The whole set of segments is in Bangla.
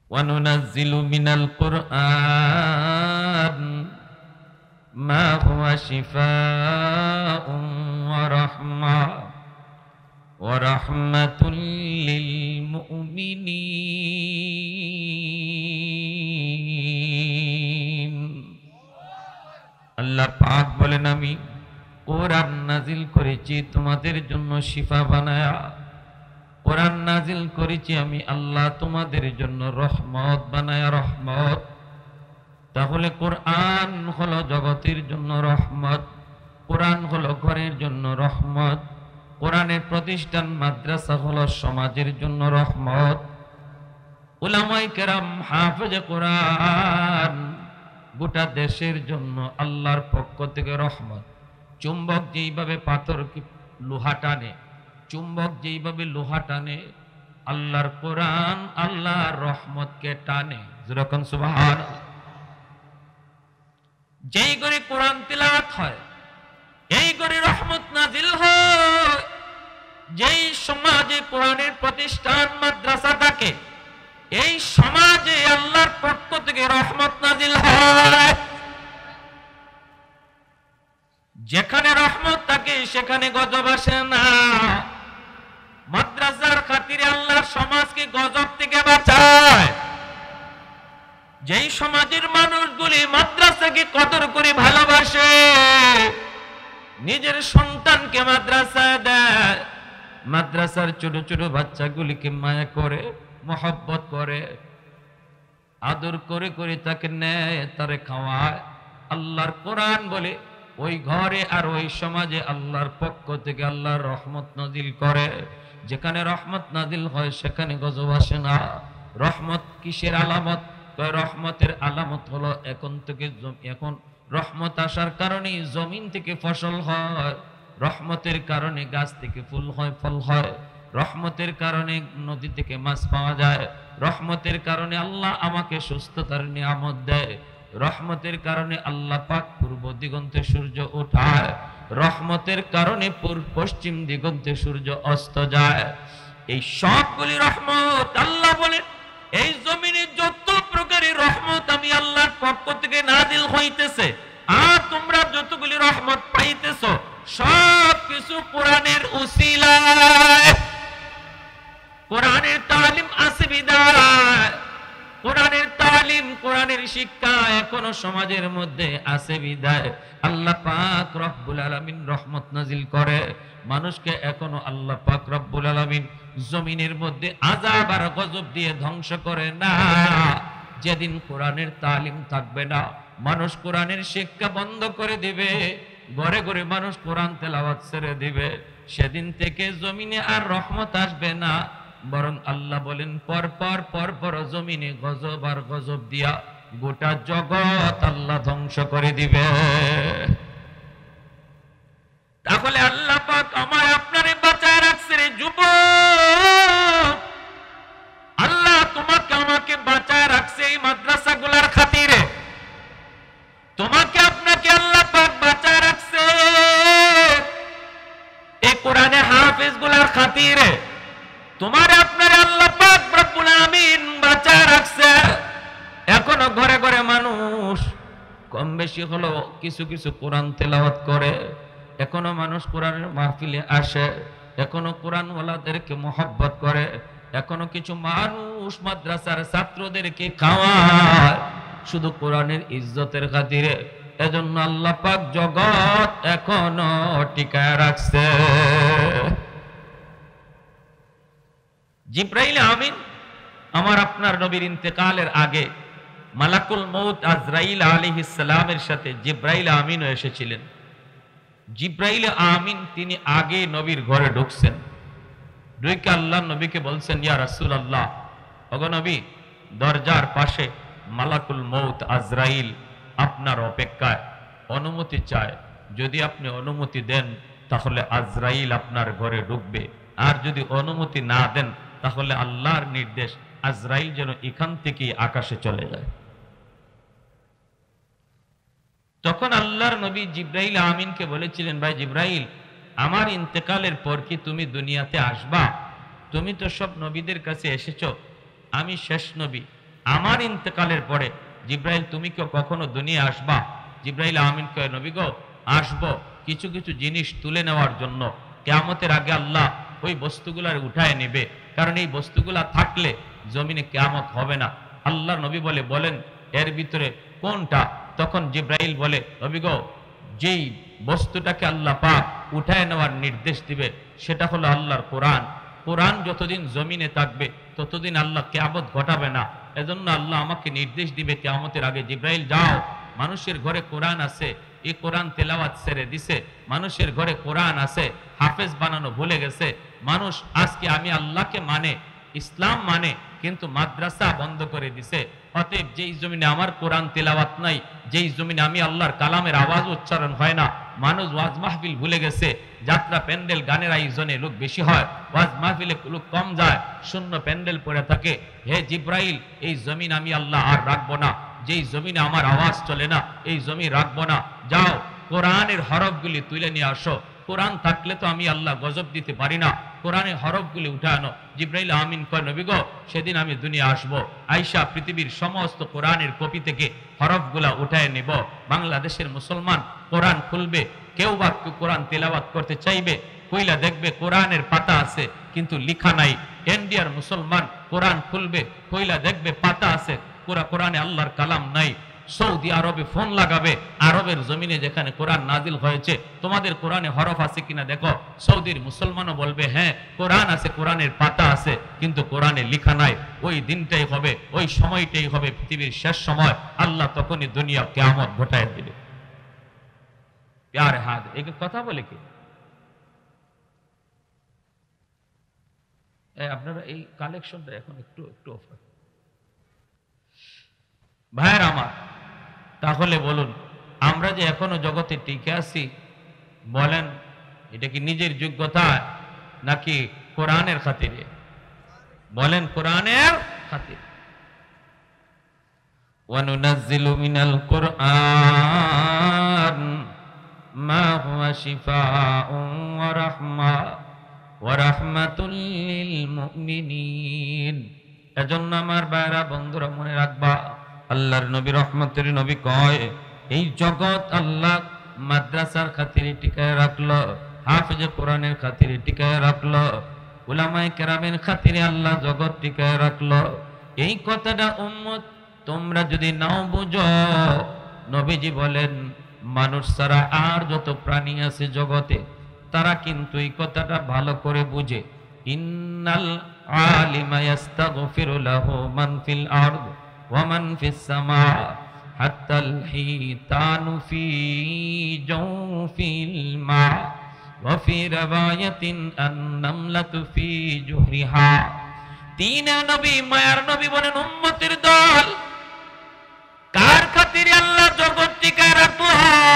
وننزل من القرآن ما هو شفاء ورحمة للمؤمنين আল্লাহ পাক বলেন আমি কোরআন নাজিল করেছি তোমাদের জন্য শিফা বানায়া কোরআন নাজিল করেছি আমি আল্লাহ তোমাদের জন্য রহমত বানায়া রহমত তাহলে কোরআন হলো জগতের জন্য রহমত কোরআন হলো ঘরের জন্য রহমত কোরআনের প্রতিষ্ঠান মাদ্রাসা হলো সমাজের জন্য রহমত উলামায়ে কেরাম হাফেজে কোরআন গোটা দেশের জন্য আল্লাহর পক্ষ থেকে রহমত চুম্বক যেইভাবে পাথরকে লোহা টানে চুম্বক যেইভাবে লোহা টানে আল্লাহর কোরআন আল্লাহর রহমতকে টানে যেরকম সুবহানাল্লাহ যেই করে কোরআন তিলাওয়াত হয় এই করে রহমত নাজিল হয় যেই সমাজে কোরআনের প্রতিষ্ঠান মাদ্রাসা থাকে এই সমাজে আল্লাহর পক্ষ থেকে রহমত নাজিল হয় যেখানে রহমত থাকে সেখানে গজব আসে না মাদ্রাসার খাতিরে আল্লাহ সমাজকে গজব থেকে বাঁচায় যেই সমাজের মানুষগুলি মাদ্রাসাকে কদর করে ভালোবাসে নিজের সন্তানকে মাদ্রাসায় দেয় মাদ্রাসার ছোট ছোট বাচ্চাগুলিকে মায়া করে মহব্বত করে আদর করে করে তাকে নেয় তারে খাওয়ায় আল্লাহর কোরআন বলে ওই ঘরে আর ওই সমাজে আল্লাহর পক্ষ থেকে আল্লাহর রহমত নাজিল করে যেখানে রহমত নাজিল হয় সেখানে গজব আসে না রহমত কিসের আলামত রহমতের আলামত হলো এখন রহমত আসার কারণে জমিন থেকে ফসল হয় রহমতের কারণে গাছ থেকে ফুল হয় ফল হয় রহমতের কারণে নদী থেকে মাছ পাওয়া যায় রহমতের কারণে আল্লাহ আমাকে সুস্থতার নিয়ামত দেয় রহমতের কারণে আল্লাহ পাক পূর্ব দিগন্তে সূর্য ওঠায় রহমতের কারণে পশ্চিম দিগন্তে সূর্য অস্ত যায় এই সবগুলি রহমত আল্লাহ বলে এই জমিনে যত প্রকারের রহমত আমি আল্লাহর পক্ষ থেকে নাজিল হইতেছে আর তোমরা যতগুলি রহমত পাইতেছো সব কিছু কোরআনের উসিলায় কোরআনের তালিম আছে বিদায় কোরআনের তালিম কোরআনের শিক্ষা এখনো সমাজের মধ্যে আছে বিদায় আল্লাহ পাক রব্বুল আলামিন রহমত নাজিল করে মানুষকে এখনো আল্লাহ পাক রব্বুল আলামিন জমিনের মধ্যে আযাব আর গজব দিয়ে ধ্বংস করে না যেদিন কোরআনের তালিম থাকবে না মানুষ কোরআনের শিক্ষা বন্ধ করে দিবে ঘরে ঘরে মানুষ কোরআন তেলাওয়াত ছেড়ে দিবে সেদিন থেকে জমিনে আর রহমত আসবে না বরং আল্লাহ বলেন পর জমিনে গজব আর গজব দিয়া গোটা জগৎ আল্লাহ ধ্বংস করে দিবে তাহলে আল্লাহ পাক আমায় আপনারে বাঁচায় রাখছে রে যুবক আল্লাহ তোমাকে আমাকে বাঁচায় রাখছে এই মাদ্রাসাগুলোর খাতিরে তোমাকে আপনাকে আল্লাহ পাক বাঁচায় রাখছে এই কোরআনে হাফেজগুলোর খাতিরে তোমার আপনার আল্লাহ পাক রব্বুল আমিন বাঁচায় রাখছে এখনো ঘরে ঘরে মানুষ কম বেশি হলো কিছু কিছু কোরআন তেলাওয়াত করে এখনো মানুষ কোরআনের মাহফিলে আসে এখনো কোরআন ওয়ালাদেরকে মহব্বত করে এখনো কিছু মানুষ মাদ্রাসার ছাত্রদেরকে খাওয়ায় শুধু কোরআনের ইজ্জতের খাতিরে এজন্য আল্লাহ পাক জগৎ এখনো টিকায় রাখছে জিবরাইল আমিন আমার আপনার নবীর ইন্তেকালের আগে মালাকুল মউত আজরাইল আলাইহিস সালামের সাথে জিবরাইল আমিনও এসেছিলেন জিবরাইল আমিন তিনি আগে নবীর ঘরে ঢুকছেন ঢুকে আল্লাহ নবীকে বলছেন ইয়া রাসূলুল্লাহ ওগো নবী দরজার পাশে মালাকুল মউত আজরাইল আপনার অপেক্ষায় অনুমতি চায় যদি আপনি অনুমতি দেন তাহলে আজরাইল আপনার ঘরে ঢুকবে আর যদি অনুমতি না দেন তাহলে আল্লাহর নির্দেশ আজরাইল যেন এখান থেকে আকাশে চলে যায় তখন আল্লাহর নবী জিবরাইল আমিনকে বলেছিলেন ভাই জিবরাইল আমার ইন্তেকালের পর কি তুমি দুনিয়াতে আসবা তুমি তো সব নবীদের কাছে এসেছো আমি শেষ নবী আমার ইন্তেকালের পরে জিব্রাইল তুমি কি কখনো দুনিয়া আসবা? জিব্রাইল আমিন কয় নবী গো আসবো, কিছু কিছু জিনিস তুলে নেওয়ার জন্য। কিয়ামতের আগে আল্লাহ ওই বস্তুগুলার উঠায় নেবে, কারণ এই বস্তুগুলা থাকলে জমিনে কিয়ামত হবে না। আল্লাহ নবী বলেন এর ভিতরে কোনটা? তখন জিব্রাইল বলে নবী গো যেই বস্তুটাকে আল্লাহ পাক উঠায় নেওয়ার নির্দেশ দিবে সেটা হলো আল্লাহর কোরআন। কোরআন যতদিন জমিনে থাকবে ততদিন আল্লাহ কিয়ামত ঘটাবে না। এজন্য আল্লাহ আমাকে নির্দেশ দিবে কিয়ামতের আগে, জিব্রাইল যাও, মানুষের ঘরে কোরআন আছে, এই কোরআন তেলাওয়াত ছেড়ে দিছে, মানুষের ঘরে কোরআন আছে, হাফেজ বানানো ভুলে গেছে। মানুষ আজকে আমি আল্লাহকে মানে, ইসলাম মানে, কিন্তু মাদ্রাসা বন্ধ করে দিছে। অতএব যেই জমিনে আমার কোরআন তেলাওয়াত নাই, যেই জমিনে আমি আল্লাহর কালামের আওয়াজ উচ্চারণ হয় না, মানুষ ওয়াজ মাহফিল ভুলে গেছে, যাত্রা প্যান্ডেল গানের আয়োজনে লোক বেশি হয়, ওয়াজ মাহফিলে লোক কম যায়, শূন্য প্যান্ডেল পড়ে থাকে। হে জিব্রাইল, এই জমিন আমি আল্লাহ আর রাখবো না, যেই জমিনে আমার আওয়াজ চলে না এই জমি রাখবো না। যাও কোরআনের হরফগুলি তুলে নিয়ে আসো। কোরআন থাকলে তো আমি আল্লাহ গজব দিতে পারি না, কোরআনের হরফগুলি উঠে আনো। জিব্রাইল আমিন কয় নবী গো সেদিন আমি দুনিয়া আসবো, আয়েশা পৃথিবীর সমস্ত কোরআনের কপি থেকে হরফগুলা উঠায় নেব। বাংলাদেশের মুসলমান কোরআন খুলবে, কেউ বা কোরআন তেলাওয়াত করতে চাইবে, কইলা দেখবে কোরআনের পাতা আছে কিন্তু লিখা নাই। ইন্ডিয়ার মুসলমান কোরআন খুলবে, কইলা দেখবে পাতা আছে, কোরআনে আল্লাহর কালাম নাই। সৌদি আরবে ফোন লাগাবে, আরবের জমিনে যেখানে কোরআন নাজিল হয়েছে তোমাদের কোরআনে হরফ আছে কিনা দেখো। সৌদির মুসলমানও বলবে হ্যাঁ কোরআন আছে, কোরআনের পাতা আছে, কিন্তু কোরআনে লেখা নাই। ওই দিনটাই হবে, ওই সময়টাই হবে পৃথিবীর শেষ সময়। আল্লাহ তখনই দুনিয়া কিয়ামত ঘটায় দিবে। প্যারে হাত এই কথা বলে কি আপনারা এই কালেকশনটা এখন একটু একটু অফার ভাইয়ের আমার। তাহলে বলুন আমরা যে এখনো জগতে টিকে আছি, বলেন এটা কি নিজের যোগ্যতা নাকি কোরআনের খাতিরে? বলেন কোরআনের খাতিরে। ওয়ানুনাজ্জিলু মিনাল কুরআন মা হুয়া শিফাউন ওয়া রাহমা ওয়া রাহমাতুল লিল মুমিনিন। এজন্য আমার ভাইরা বন্ধুরা মনে রাখবা, আল্লাহর নবী রহমতের নবী কয় এই জগৎ আল্লাহ মাদ্রাসার খাতিরে টিকায় রাখলো, হাফেজে কোরআনের খাতিরে টিকায় রাখলো, উলামায়ে কেরামের খাতিরে আল্লাহ জগৎ টিকায় রাখলো। এই কথাটা উম্মত তোমরা যদি নাও বুঝো, নবীজি বলেন মানুষ ছাড়া আর যত প্রাণী আছে জগতে তারা কিন্তু এই কথাটা ভালো করে বুঝে। ইন্নাল আলিমা ইস্তাগফিরু লাহু মান ফিল আরদ ওয়া মান ফিস সামা হাত্তাল হিতানু ফি জাওফিল মা ওয়া ফি রাওয়ায়াতিন আন-নামলাতু ফি জুহরিহা। তিন নবী মায়ার নবী বলেন উম্মতের দল কার খাতিরে আল্লাহ জগৎ টিকায় রাখলো,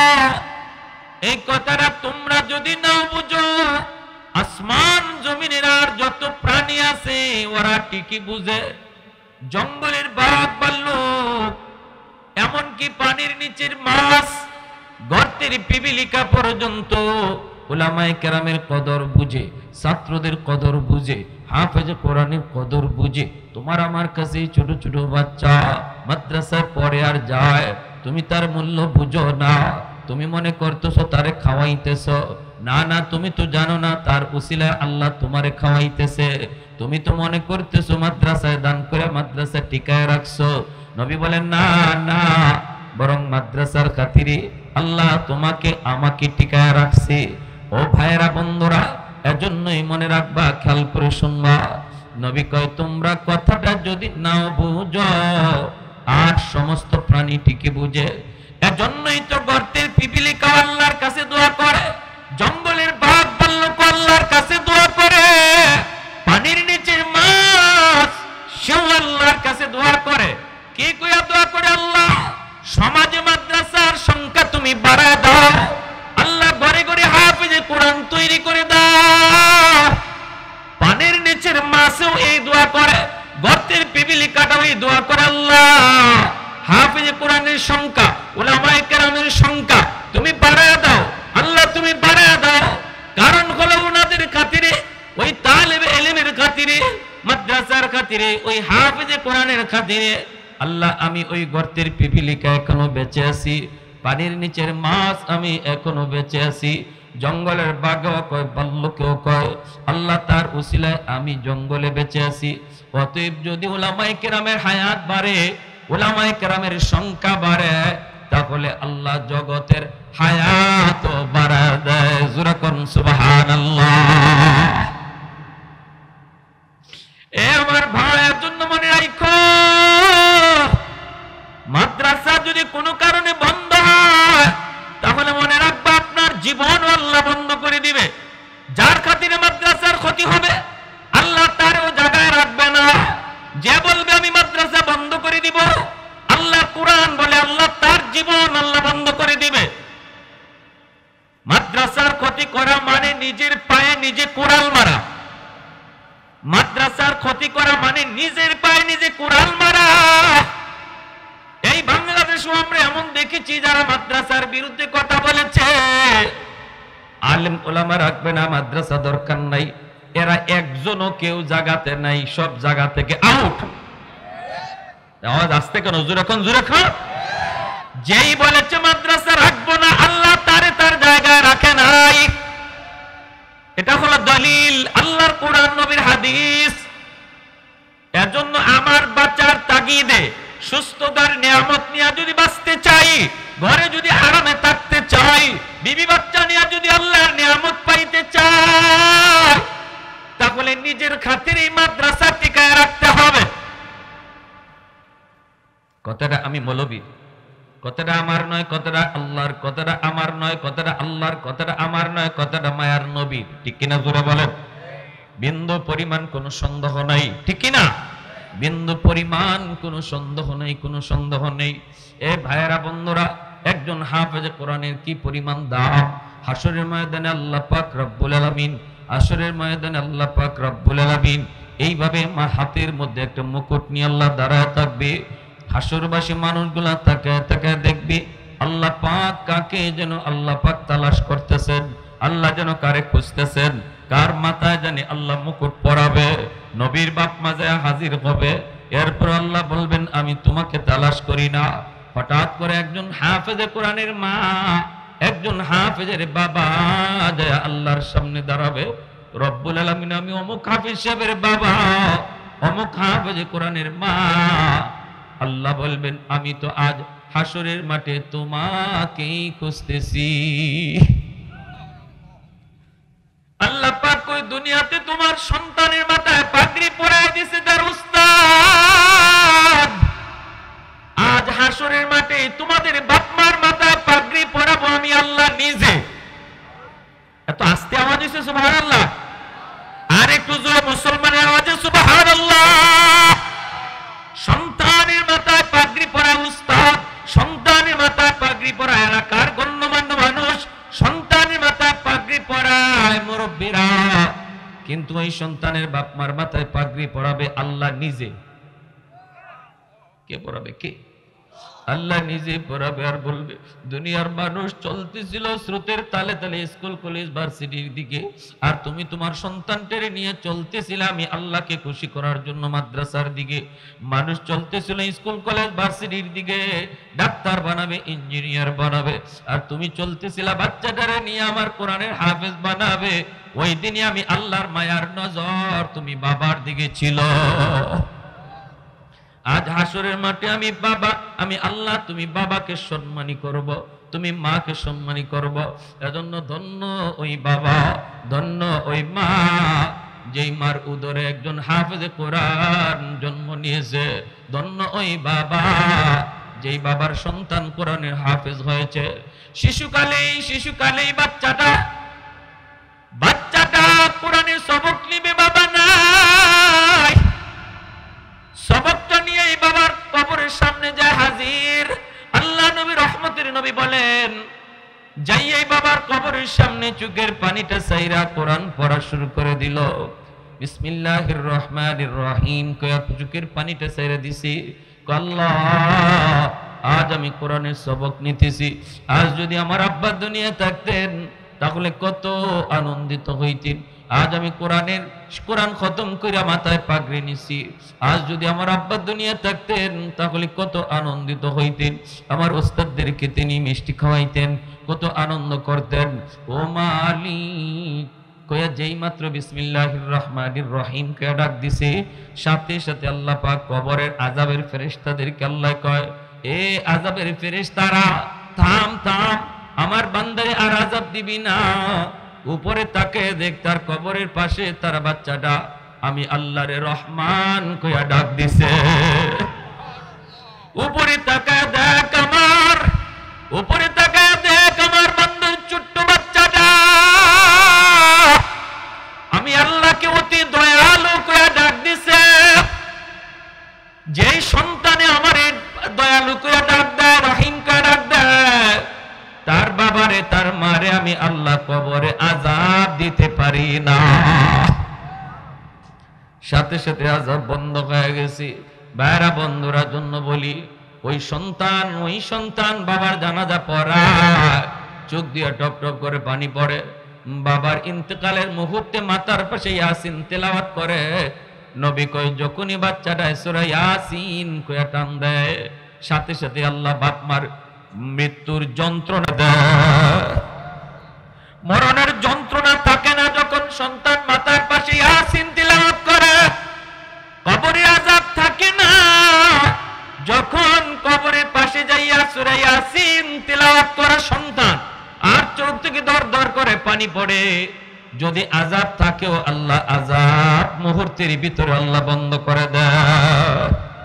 এই কথাটা তোমরা যদি নাও বুঝো, আসমান জমিনের আর যত প্রাণী আছে ওরা ঠিকই বুঝে। জঙ্গলের বাঘ ভাল্লুক, এমনকি পানির নিচের মাছ, গর্তের পিপিলিকা পর্যন্ত উলামায়ে কেরামের কদর বুঝে, ছাত্রদের কদর বুঝে, হাফেজে কোরআনের কদর বুঝে। তোমার আমার কাছে ছোট ছোট বাচ্চা মাদ্রাসায় পড়ে আর যায়, তুমি তার মূল্য বুঝো না। তুমি মনে করতেছো তারে খাওয়াইতেছ, না না, তুমি তো জানো না তার উসিলায় আল্লাহ তোমারে খাওয়াইতেছে। তুমি তো মনে করতেছো মাদ্রাসায় দান করে মাদ্রাসা টিকায় রাখছো। নবী বলেন না না, বরং মাদ্রাসার খাতিরে আল্লাহ তোমাকে আমাকে টিকায় রাখছে। ও ভাইরা বন্ধুরা, এজন্যই মনে রাখবা, খেয়াল করে শুনবা। নবী কয় তোমরা কথাটা যদি নাও বুঝো আর সমস্ত প্রাণী টিকে বুঝে। এজন্যই তো গর্তের পিপিলিকা আল্লাহর কাছে দোয়া করে, জঙ্গলের বাঘ ভাল্লুক আল্লাহর কাছে দোয়া করে, পানির নিচের মাছ সেও আল্লাহর কাছে দোয়া করে। কে কইয়া দোয়া করে? আল্লাহ সমাজে মাদ্রাসার সংখ্যা তুমি বাড়ায় দাও, আল্লাহ ঘরে ঘরে হাফেজে কোরআন তৈরি করে দাও। পানির নিচের মাছেও এই দোয়া করে, গর্তের পিপিলিকাটাও এই দোয়া করে, আল্লাহ হাফেজে কোরআনের সংখ্যা, উলামায়ে কেরামের সংখ্যা তুমি বাড়ায় দাও, আল্লাহ তুমি বাড়ায় দাও। কারণ হলো ওনাদের খাতিরে, ওই তালেবে ইলমের খাতিরে, মাদ্রাসার খাতিরে, ওই হাফেজে কোরআনের খাতিরে আল্লাহ আমি ওই গর্তের পিপিলিকা এখনো বেঁচে আছি, পানির নিচের মাছ আমি এখনো বেঁচে আছি, জঙ্গলের বাঘও কয়, ভাল্লুকেও কয় আল্লাহ তার উসিলায় আমি জঙ্গলে বেঁচে আছি। অতএব যদি উলামায়ে কেরামের হায়াত বাড়ে, উলামায়ে কেরামের সংখ্যা বাড়ে, তাহলে আল্লাহ জগতের হায়াত বাড়া দেয়। জোরে কোন সুবহানাল্লাহ। এ আমার ভাইয়ের জন্য মনে রাখো, মাদ্রাসা যদি কোনো কারণে বন্ধ হয় তাহলে মনে রাখবা আপনার জীবন আল্লাহ বন্ধ করে দিবে। যার খাতিরে মাদ্রাসার ক্ষতি হবে আল্লাহ তার ও জায়গায় রাখবে না। যে বলবে আমি মাদ্রাসা বন্ধ করে দিব, আল্লাহ কুরআন বলে আল্লাহ তার জীবন আল্লাহ বন্ধ করে দিবে। মাদ্রাসার ক্ষতি করা মানে নিজের পায়ে নিজে কুড়াল মারা। মাদ্রাসার ক্ষতি করা মানে নিজের পায়ে নিজে কুড়াল মারা। এই বাংলাদেশে আমরা এমন দেখেছি যারা মাদ্রাসার বিরুদ্ধে কথা বলেছে, আলেম ওলামা রাখবে না, মাদ্রাসা দরকার নাই, এরা একজনও কেউ জায়গাতে নাই, সব জায়গা থেকে আউট। আওয়াজ আসতে কেন? জোরে কোন, জোরে কোন। যেই বলেছে মাদ্রাসা রাখবো না, আল্লাহ তারে তার জায়গায় রাখে নাই। এটা হলো দলিল, আল্লাহর কোরআন নবীর হাদিস। এজন্য আমার বাঁচার তাগিদে, সুস্থতার নিয়ামত নিয়ে যদি বাঁচতে চাই, ঘরে যদি আরামে থাকতে চাই, বিবি বাচ্চা নিয়ে যদি আল্লাহর নিয়ামত পাইতে চাই, তাহলে নিজের খাতিরে এই মাদ্রাসা টিকায় রাখতে হবে। কথাটা আমি মৌলবী, কথাটা আমার নয়, কথাটা আল্লাহর, কথাটা আমার নয়, কথাটা আল্লাহর, কথাটা আমার নয়, কথাটা মায়ার নবী। ঠিক কিনা? জোরে বলেন। বিন্দু পরিমাণ কোনো সন্দেহ নাই, ঠিক কিনা? বিন্দু পরিমাণ কোনো সন্দেহ নেই, কোনো সন্দেহ নেই। এ ভাইয়েরা, বন্ধুরা, একজন হাফেজে কোরআনের কি পরিমাণ দাম! হাসরের ময়দানে আল্লাহ পাক রব্বুল আলামিন, হাসরের ময়দানে আল্লাহ পাক রব্বুল আলামিন এইভাবে আমার হাতের মধ্যে একটা মুকুট নিয়ে আল্লাহ দাঁড়ায় থাকবে। হাসরবাসী মানুষগুলা তাকায় তাকায় দেখবে আল্লাহ পাক কাকে যেন আল্লাহ পাক তালাশ করতেছেন, আল্লাহ যেন কারে খুঁজতেছেন, কার মাথায় জানি আল্লাহ মুকুট পরাবে। নবীর বাপ মাঝে হাজির হবে, এরপর আল্লাহ বলবেন আমি তোমাকে তালাশ করি না। হঠাৎ করে একজন হাফেজে কোরআনের মা, একজন হাফেজের বাবা যায় আল্লাহর সামনে দাঁড়াবে। রব্বুল আলামিন, আমি অমুক হাফেজ সাহেবের বাবা, অমুক হাফেজে কোরআনের মা। আল্লাহ বলবেন আমি তো আজ হাসরের মাঠে তোমাকেই খুঁজতেছি। আল্লাহ পাক ওই দুনিয়াতে তোমার সন্তানের মাথায় পাগড়ি পরায় দিয়েছে তার উস্তাদ। আজ হাসরের মাঠে তোমাদের বাপ মার মাথায় পাগড়ি পরাবো আমি আল্লাহ নিজে। এত আস্তে আওয়াজ হয়েছে সুবহানাল্লাহ। আর একটু জোরে মুসলমানের আওয়াজে সুবহানাল্লাহ। সন্তানের মাথায় পাগড়ি পরায় উস্তাদ, সন্তানের মাথায় পাগড়ি পরায় এলাকার গণ্যমান্য মানুষ, সন্তানের মাথায় পাগড়ি পরায় মুরব্বীরা, কিন্তু ওই সন্তানের বাপ মার মাথায় পাগড়ি পরাবে আল্লাহ নিজে। কে পরাবে? কে? আল্লাহ নিজে পরাবে। আর বলবে দুনিয়ার মানুষ চলতেছিল স্রোতের তালে তালে স্কুল কলেজ ভার্সিটির দিকে, আর তুমি তোমার সন্তানটারে নিয়ে চলতেছিলে আমি আল্লাহকে খুশি করার জন্য মাদ্রাসার দিকে। মানুষ চলতেছিল স্কুল কলেজ ভার্সিটির দিকে, ডাক্তার বানাবে, ইঞ্জিনিয়ার বানাবে, আর তুমি চলতেছিলা বাচ্চাটারে নিয়ে আমার কোরআনের হাফেজ বানাবে। ওই দিনই আমি আল্লাহর মায়ার নজর তুমি বাবার দিকে ছিল। আজ হাসরের মাঠে আমি বাবা, আমি আল্লাহ, তুমি বাবাকে সম্মানী করব, তুমি মাকে সম্মানী করব। এজন্য ধন্য ওই বাবা, ধন্য ওই মা, যেই মার উদরে একজন হাফেজে কোরআন জন্ম নিয়েছে। ধন্য ওই বাবা, যেই বাবার সন্তান কোরআনের হাফেজ হয়েছে। শিশুকালেই বাচ্চাটা কোরআনের সবক নিবে, বাবা নাই। সবকটা নিয়ে এই বাবার কবরের সামনে যায় হাজির। আল্লাহ নবী রহমতের নবী বলেন, যাই এই বাবার কবরের সামনে চোখের পানিটা সাইরা কোরআন পড়া শুরু করে দিল। বিসমিল্লাহির রহমানির রহিম কয়া চোখের পানিটা সাইরা দিছি। আল্লাহ, আজ আমি কোরআনের সবক নিতেছি। আজ যদি আমার আব্বা দুনিয়া থাকতেন তাহলে কত আনন্দিত হইতেন। আজ আমি কোরআনের কোরআন খতম করে মাথায় পাগড়ি নিছি। আজ যদি আমার আব্বা দুনিয়া থাকতেন তাহলে কত আনন্দিত হইতেন, আমার ওস্তাদদেরকে তিনি মিষ্টি খাওয়াইতেন, কত আনন্দ করতেন। ও মালিক কয়া যেই মাত্র বিসমিল্লাহির রহমানির রহিম কে ডাক দিছে, সাথে সাথে আল্লাহ পাক কবরের আযাবের ফেরেশতাদেরকে আল্লাহ কয়, এ আযাবের ফেরেশতারা থাম থাম, আমার বান্দারে আর আযাব দিবি না। উপরে তাকে দেখ, তার কবরের পাশে তার বাচ্চাটা আমি আল্লাহরে রহমান কয়া ডাক দিছে। উপরে তাকায় দেখ, আমার উপরে তাকায় দেখ, আমার বান্দার ছোট্ট বাচ্চাটা আমি আল্লাহকে অতি দয়ালু কয়া ডাক দিছে। যেই সন্তানে আমার দয়ালু কয়া ডাক দেয়, রহিম কয়া ডাক দেয়, তার বাবারে তার মারে আমি আল্লাহ কবরে আযাব দিতে পারি না। সাথে সাথে আযাব বন্ধ হয়ে গেছে। ভাইরা বন্ধুরা জন্য বলি, ওই সন্তান বাবার জানাজা পড়ায়, চোখ দিয়ে টপ টপ করে পানি পড়ে, বাবার ইন্তেকালের মুহূর্তে মাথার পাশে ইয়াসিন তেলাওয়াত করে। নবী কয় যখনই বাচ্চাটা সূরা ইয়াসিন কয়া টান দেয়, সাথে সাথে আল্লাহ বাপ মার মৃত্যুর যন্ত্রণা দেয়। মরণের যন্ত্রণা থাকে না যখন সন্তান মাথার পাশে ইয়াসিন তিলাওয়াত করে। কবরে আযাব থাকে না যখন কবরের পাশে যাইয়া সূরা ইয়াসিন তিলাওয়াত করে সন্তান, আর চোখ থেকে দর দর করে পানি পড়ে। যদি আযাব থাকেও আল্লাহ আযাব মুহূর্তের ভিতরে আল্লাহ বন্ধ করে দেয়।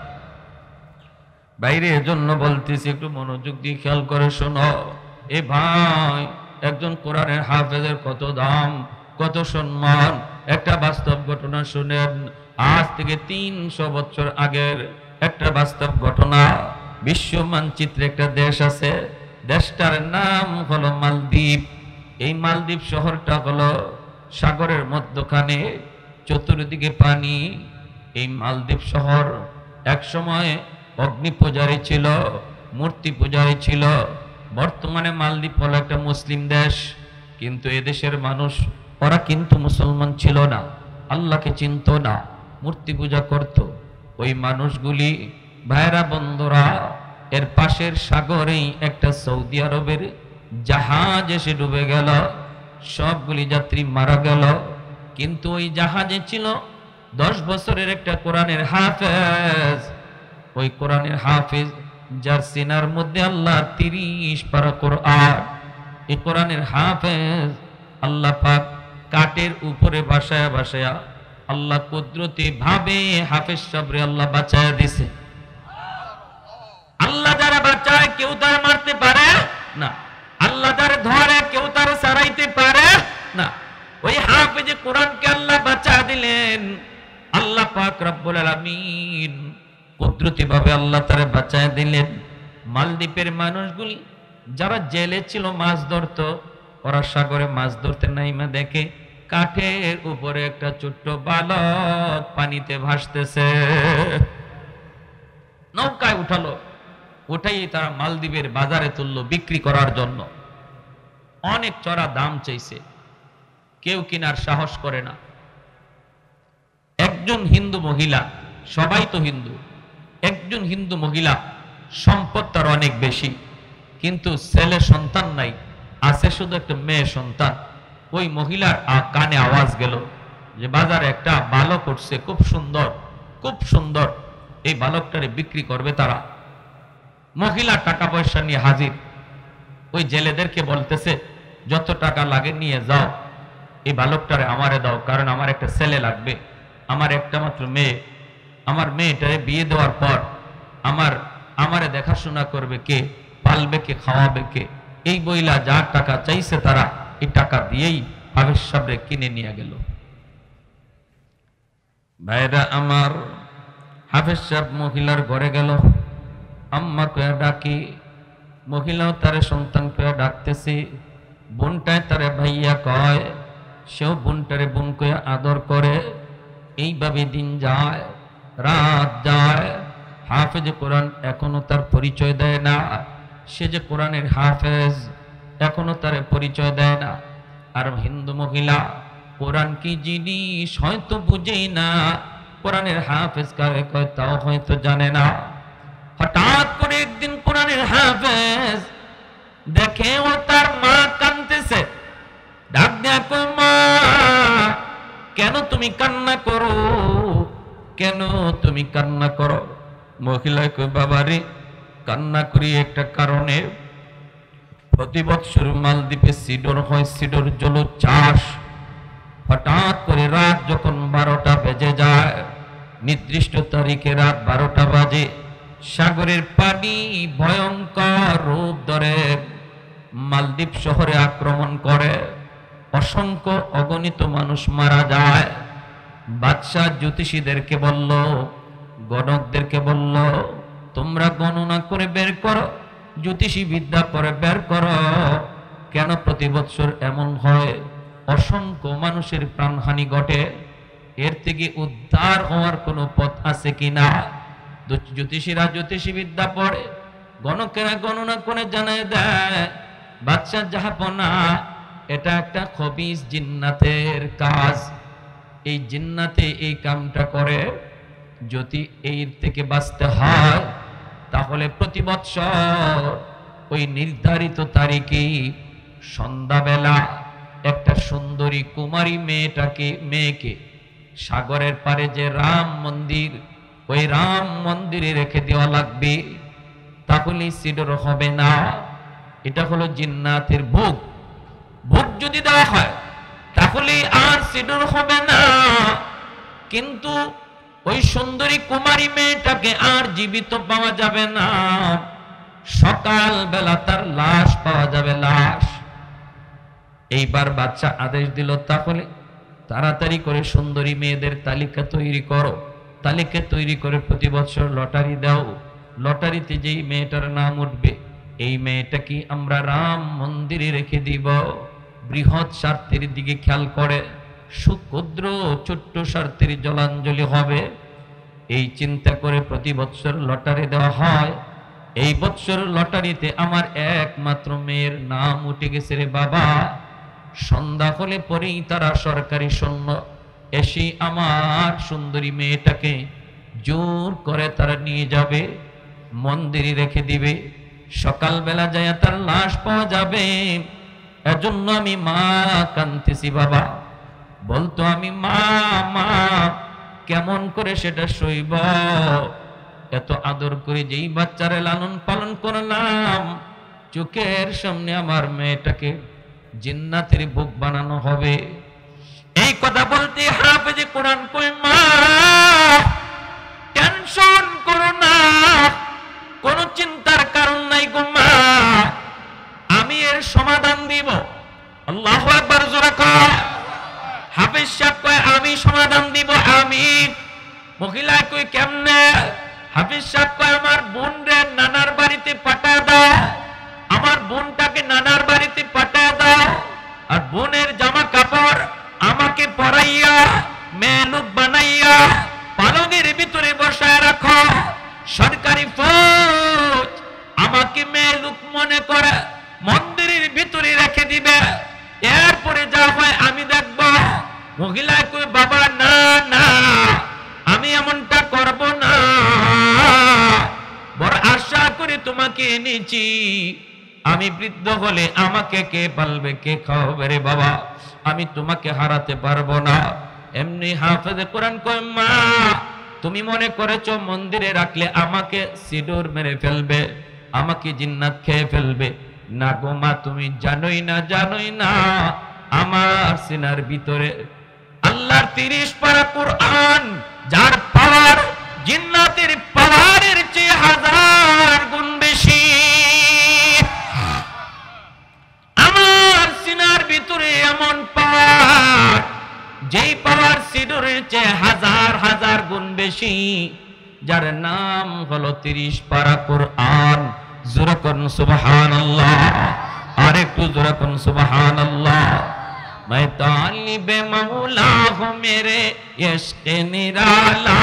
বাইরে এজন্য বলতেছি, একটু মনোযোগ দিয়ে খেয়াল করে শোনো। এ ভাই, একজন কোরআনের হাফেজের কত দাম, কত সম্মান। একটা বাস্তব ঘটনা শুনেন। আজ থেকে 300 বছর আগের একটা বাস্তব ঘটনা। বিশ্ব মানচিত্রে একটা দেশ আছে, দেশটার নাম হলো মালদ্বীপ। এই মালদ্বীপ শহরটা হলো সাগরের মধ্যখানে, চতুর্দিকে পানি। এই মালদ্বীপ শহর এক সময় অগ্নি পূজারী ছিল, মূর্তি পূজারী ছিল। বর্তমানে মালদ্বীপ হলো একটা মুসলিম দেশ, কিন্তু এদেশের মানুষ ওরা কিন্তু মুসলমান ছিল না, আল্লাহকে চিনত না, মূর্তি পূজা করত। ওই মানুষগুলি ভাইরা বন্ধুরা, এর পাশের সাগরেই একটা সৌদি আরবের জাহাজ এসে ডুবে গেল, সবগুলি যাত্রী মারা গেল। কিন্তু ওই জাহাজে ছিল 10 বছরের একটা কোরআনের হাফেজ। ওই কোরআনের হাফেজ যার সিনার মধ্যে আল্লাহ 30 পারা কোরআন। এই কোরআনের হাফেজ আল্লাহ পাক কাঠের উপরে বাসায়া বাসায়া আল্লাহ কুদরতি ভাবে হাফেজ সাবরে আল্লাহ বাঁচায়া দিছে। আল্লাহ যারা বাঁচায় কেউ তারা মারতে পারে না, আল্লাহ যারা ধরে কেউ তারা সারাইতে পারে না। ওই হাফেজে কোরআনকে আল্লাহ বাঁচা দিলেন। আল্লাহ পাক রব্বুল আলামিন কুদরতি ভাবে আল্লাহ তারা বাঁচায় দিলেন। মালদ্বীপের মানুষগুলি যারা জেলে ছিল মাছ ধরতো, ওরা সাগরে মাছ ধরতে নাইমা দেখে কাঠের উপরে একটা ছোট্ট বালক পানিতে ভাসতেছে। নৌকায় উঠালো, উঠাই তারা মালদ্বীপের বাজারে তুললো বিক্রি করার জন্য। অনেক চড়া দাম চাইছে, কেউ কিনার সাহস করে না। একজন হিন্দু মহিলা, সবাই তো হিন্দু, একজন হিন্দু মহিলা, সম্পদ তার অনেক বেশি, কিন্তু ছেলে সন্তান নাই, আছে শুধু একটা মেয়ে সন্তান। ওই মহিলার কানে আওয়াজ গেল যে বাজারে একটা বালক উঠছে, খুব সুন্দর, খুব সুন্দর, এই বালকটারে বিক্রি করবে তারা। মহিলা টাকা পয়সা নিয়ে হাজির। ওই জেলেদেরকে বলতেছে যত টাকা লাগে নিয়ে যাও, এই বালকটারে আমারে দাও, কারণ আমার একটা ছেলে লাগবে, আমার একটা মাত্র মেয়ে। আমার মেয়েটারে বিয়ে দেওয়ার পর আমারে দেখাশোনা করবে কে, পালবে কে, খাওয়াবে কে। এই বইলা যা টাকা চাইছে তারা এই টাকা দিয়েই হাফেজ সাহেবরে কিনে নিয়ে গেল। ভাইরা আমার, হাফেজ সাহেব মহিলার ঘরে গেল, আম্মা কয়া ডাকি। মহিলাও তারে সন্তান কয়া ডাকতেছে, বোনটায় তারে ভাইয়া কয়, সেও বোনটারে বোন কয়া আদর করে। এইভাবে দিন যায়, রাত যায়। হাফেজ কোরআন এখনো তার পরিচয় দেয় না, সে যে কোরআনের হাফেজ এখনো তার পরিচয় দেয় না। আর হিন্দু মহিলা কোরআন কি জিনিস হয়তো বুঝেই না, কোরআনের হাফেজ কারে কয় তাও হয়তো জানে না। হঠাৎ করে একদিন কোরআনের হাফেজ দেখে ও তার মা কাঁদতেছে, ডাক দেয়া কয় মা কেন তুমি কান্না করো, কেন তুমি কান্না করো? মহিলা কয় বাবা রে কান্না করি একটা কারণে, প্রতি বছর মালদ্বীপে সিডর হয়, সিডর জল চাষ। হঠাৎ করে রাত যখন 12টা বেজে যায়, নির্দিষ্ট তারিখে রাত 12টা বাজে, সাগরের পানি ভয়ঙ্কর রূপ ধরে মালদ্বীপ শহরে আক্রমণ করে, অসংখ্য অগণিত মানুষ মারা যায়। বাদশাহ জ্যোতিষীদেরকে বলল, গণকদেরকে বলল তোমরা গণনা করে বের করো, জ্যোতিষী বিদ্যা করে বের করো কেন প্রতি বছর এমন হয়, অসংখ্য মানুষের প্রাণহানি ঘটে, এর থেকে উদ্ধার হওয়ার কোনো পথ আছে কিনা। জ্যোতিষীরা জ্যোতিষী বিদ্যা পড়ে, গণকেরা গণনা করে জানায় দেয় বাদশাহ জাহাপনা এটা একটা খবিস জিন্নাতের কাজ, এই জিন্নাতে এই কামটা করে, যদি এর থেকে বাঁচতে হয় তাহলে প্রতি বছর ওই নির্ধারিত তারিখে সন্ধ্যাবেলা একটা সুন্দরী কুমারী মেয়েকে সাগরের পারে যে রাম মন্দির, ওই রাম মন্দিরে রেখে দেওয়া লাগবে, তাহলে সিডর হবে না। এটা হলো জিন্নাতের ভোগ, ভোগ যদি দেওয়া হয় তাহলে আর সিডর হবে না, কিন্তু ওই সুন্দরী কুমারী মেয়েটাকে আর জীবিত পাওয়া যাবে না, সকাল বেলা তার লাশ পাওয়া যাবে, লাশ। এইবার বাদশা আদেশ দিল তাহলে তাড়াতাড়ি করে সুন্দরী মেয়েদের তালিকা তৈরি করো, তালিকা তৈরি করে প্রতি বছর লটারি দাও, লটারিতে যেই মেয়েটার নাম উঠবে এই মেয়েটাকে আমরা রাম মন্দিরে রেখে দিব। বৃহৎ স্বার্থের দিকে খেয়াল করে সুক্ষুদ্র ছোট্ট স্বার্থের জলাঞ্জলি হবে, এই চিন্তা করে প্রতি বছর লটারি দেওয়া হয়। এই বছর লটারিতে আমার একমাত্র মেয়ের নাম উঠে গেছে রে বাবা। সন্ধ্যা হলে পরেই তারা সরকারি সৈন্য এসে আমার সুন্দরী মেয়েটাকে জোর করে তারা নিয়ে যাবে, মন্দিরে রেখে দিবে, সকালবেলা যায় তার লাশ পাওয়া যাবে। এজন্য আমি মা কাঁদতেছি বাবা। বলতো আমি মা মা কেমন করে সেটা সইব, এত আদর করে যেই বাচ্চারে লালন পালন করলাম, চোখের সামনে আমার মেয়েটাকে জিন্নাতের ভোগ বানানো হবে। এই কথা বলতে হাফেজে কোরআন কই মা টেনশন করো না, কোন চিন্তার কারণ নাই গো মা, আমি এর সমাধান দিব। আল্লাহু আকবার জোরে কয়। হাফেজ সাহেব কয় আমি সমাধান দিব। আমি মহিলা কই কেমনে? হাফেজ সাহেব কয় আমার বোন রে নানার বাড়িতে পাঠায় দাও, আমার বোনটাকে নানার বাড়িতে পাঠায় দাও, আর বোনের জামা কাপড় আমাকে পরাইয়া মেয়ে লোক বানাইয়া পালঙের ভিতরে বসায় রাখো, সরকারি ফৌজ আমাকে মেয়ে লোক মনে করে মন্দিরের ভিতরে রেখে দিবে, এরপরে যা হয় আমি দেখব। মহিলা কই বাবা না না আমি এমনটা করব না, বড় আশা করে তোমাকে এনেছি, আমি বৃদ্ধ হলে আমাকে কে পালবে কে খাওয়াবে রে বাবা, আমি তোমাকে হারাতে পারবো না। এমনি হাফেজে কোরআন কয় মা তুমি মনে করেছো মন্দিরে রাখলে আমাকে সিডোর মেরে ফেলবে, আমাকে জিন্নাত খেয়ে ফেলবে, না গো মা তুমি জানোই না আমার সিনার ভিতরে আল্লাহর 30 পারা কোরআন, যার পাওয়ার জিন্নাতের পাওয়ারের চেয়ে 1000 গুণ বেশি। আমার সিনার ভিতরে এমন পাওয়ার, যেই পাওয়ার সিডোরের চেয়ে 1000 গুণ বেশি, যার নাম হলো 30 পারা কোরআন। জোরে করুন সুবহানাল্লাহ, আর একটু জোরে করুন সুবহানাল্লাহ। मैं तालिबे मौला हूँ मेरे इश्क़ निराला,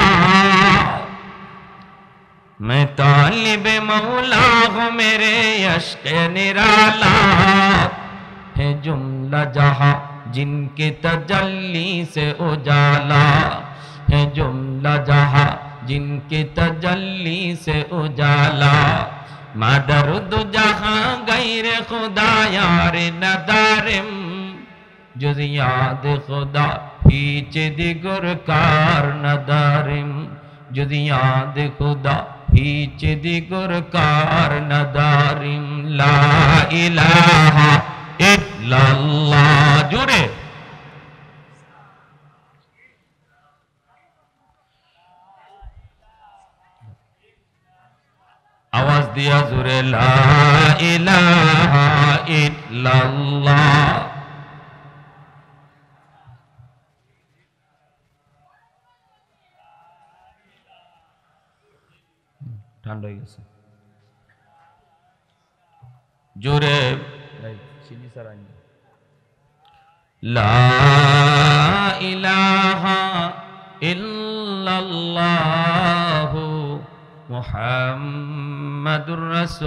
मैं तालिबे मौला हूँ मेरे इश्क़ निराला, है जुमला जहाँ जिनके तजल्ली से उजाला है जुमला जहां, जिनके तजल्ली से उजाला। मदरुद जहां गैर खुदा यार नदारिम, जुज़ याद खुदा हीच दिगर कार नदारिम, जुज़ याद खुदा हीच दिगर कार नदारिम। ला इलाहा इल्लल्लाह जुरे आवाज दिया जुरे ला इलाहा इल्लल्लाह। ঠান্ডা হয়ে গেছে জোরে লা ইলাহা ইল্লাল্লাহু মুহাম্মাদুর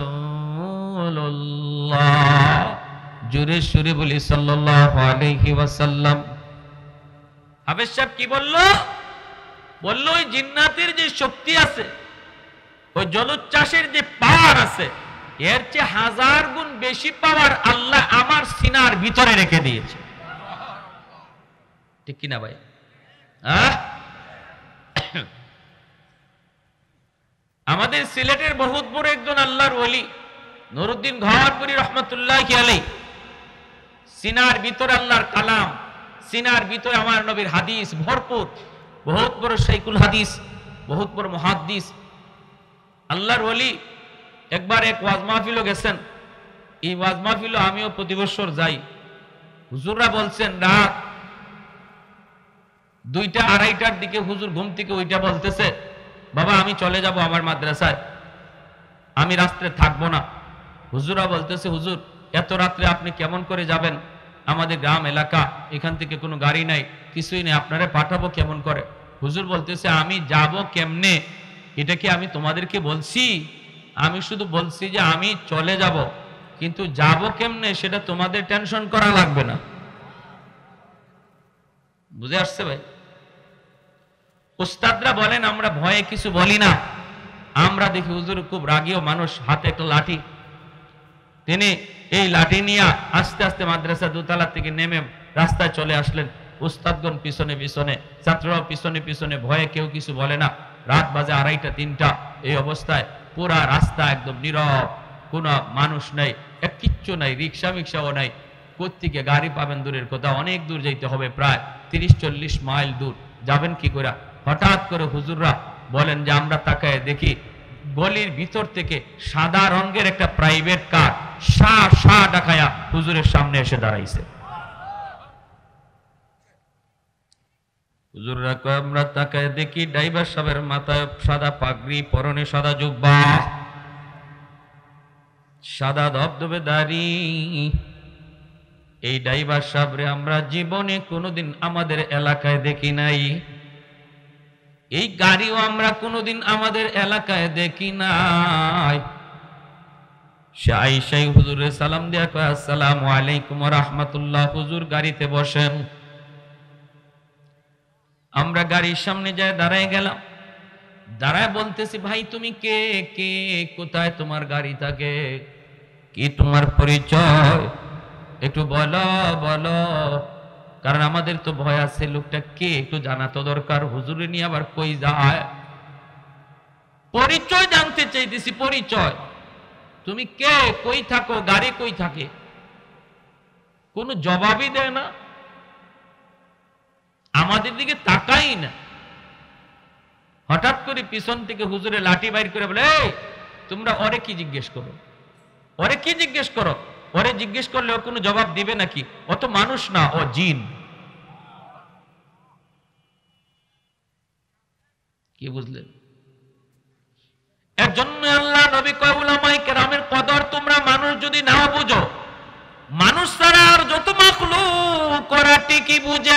রাসূলুল্লাহ। জোরে সুরে বলি সাল্লাল্লাহু আলাইহি ওয়াসাল্লাম। হাফেজ সাহেব কি বললো? বললো ওই জিন্নাতের যে শক্তি আছে, ওই জলোচ্ছ্বাসের যে পাওয়ার আছে, এর চেয়ে 1000 গুণ বেশি পাওয়ার আল্লাহ আমার সিনার ভিতরে রেখে দিয়েছে। ঠিক কিনা ভাই? আমাদের সিলেটের বহুত বড় একজন আল্লাহর ওলি নুরউদ্দিন ঘরপুরি রহমাতুল্লাহি আলাইহি, সিনার ভিতরে আল্লাহর কালাম, সিনার ভিতরে আমার নবীর হাদিস ভরপুর। বহুত বড় শাইখুল হাদিস, বহুত বড় মুহাদ্দিস আল্লাহর ওলি। একবার এক ওয়াজ মাহফিলও গেছেন। এই ওয়াজ মাহফিলও আমিও প্রতি বছর যাই। হুজুররা বলছেন রাত 2টা 2:30টার দিকে হুজুর ঘুম থেকে ওইটা বলতেছে, বাবা আমি চলে যাব আমার মাদ্রাসায়, আমি রাস্তায় থাকবো না। হুজুররা বলতেছে, হুজুর এত রাত্রে আপনি কেমন করে যাবেন? আমাদের গ্রাম এলাকা, এখান থেকে কোনো গাড়ি নাই, কিছুই নেই, আপনারে পাঠাবো কেমন করে? হুজুর বলতেছে, আমি যাব কেমনে এটা কি আমি তোমাদেরকে বলছি? আমি শুধু বলছি যে আমি চলে যাব, কিন্তু যাব কেমনে সেটা তোমাদের টেনশন করা লাগবে না। বুঝে আসছে ভাই? উস্তাদরা বলেন আমরা ভয়ে কিছু বলি না। আমরা দেখি হুজুর খুব রাগীয় মানুষ, হাতে একটা লাঠি, তিনি এই লাঠি নিয়ে আস্তে আস্তে মাদ্রাসা দোতলা থেকে নেমে রাস্তায় চলে আসলেন। উস্তাদগণ পিছনে পিছনে, ছাত্ররাও পিছনে পিছনে, ভয়ে কেউ কিছু বলে না। রাত বাজে 2:30 3টা। এই অবস্থায় পুরা রাস্তা একদম নীরব, কোনো মানুষ নাই, এক কিচ্ছু নাই, রিক্সা মিক্সাও নাই। কোত্থেকে গাড়ি পাবেন দূরের কথা, অনেক দূর যাইতে হবে, প্রায় 30-40 মাইল দূর। যাবেন কি করে? হঠাৎ করে হুজুররা বলেন যে আমরা তাকায় দেখি গলির ভিতর থেকে সাদা রঙের একটা প্রাইভেট কার শা ডাকায়া হুজুরের সামনে এসে দাঁড়াইছে। হুজুররা কয় আমরা তাকায় দেখি ড্রাইভার সাহেবের মাথায় সাদা পাগড়ি, পরনে সাদা জুব্বা, সাদা ধবধবে দাড়ি। এই ড্রাইভার সাহেবরে আমরা জীবনে কোনোদিন আমাদের এলাকায় দেখি নাই, এই গাড়িও আমরা কোনোদিন আমাদের এলাকায় দেখি নাই। শাই হুজুরে সালাম দিয়া কয় আসসালামু আলাইকুম ওয়া রাহমাতুল্লাহ। হুজুর গাড়িতে বসেন। আমরা গাড়ির সামনে যায় দাঁড়ায় গেলাম। দাঁড়ায় বলতেছি, ভাই তুমি কে? কে কোথায় তোমার গাড়ি থাকে? কি তোমার পরিচয়? একটু বলো বলো, কারণ আমাদের তো ভয় আছে, লোকটা কে একটু জানা তো দরকার। হুজুরে নিয়ে আবার কই যায়? পরিচয় জানতে চাইতেছি, পরিচয়। তুমি কে, কই থাকো, গাড়ি কই থাকে? কোনো জবাবই দেয় না, আমাদের দিকে তাকাই না। হঠাৎ করে পিছন থেকে হুজুরে লাঠি বাইর করে বলে, এই তোমরা ওরে কি জিজ্ঞেস করো? ওরে কি জিজ্ঞেস করো? ওরে জিজ্ঞেস করলে ও কোনো জবাব দিবে নাকি? ও তো মানুষ না, ও জিন। কি বুঝলেন? এর জন্য আল্লাহ নবী কয় উলামায়ে কেরামের কদর তোমরা মানুষ যদি নাও বুঝো, মানুষ ছাড়া আর যত মাখলুক ওরা ঠিকই বুঝে,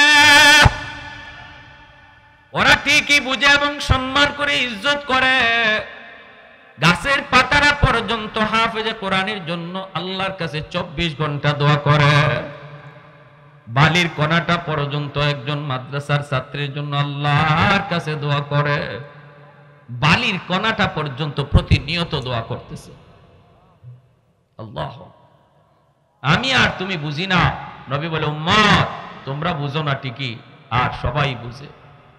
ওরা ঠিকই বুঝে এবং সম্মান করে ইজ্জত করে। গাছের পাতারা পর্যন্ত হাফেজে কোরআনের জন্য আল্লাহর কাছে 24 ঘন্টা দোয়া করে। বালির কণাটা পর্যন্ত একজন মাদ্রাসার ছাত্রের জন্য আল্লাহর কাছে দোয়া করে, বালির কণাটা পর্যন্ত প্রতিনিয়ত দোয়া করতেছে। আল্লাহ, আমি আর তুমি বুঝি না। নবী বলে, উম্মত তোমরা বুঝো না ঠিকই, আর সবাই বুঝে।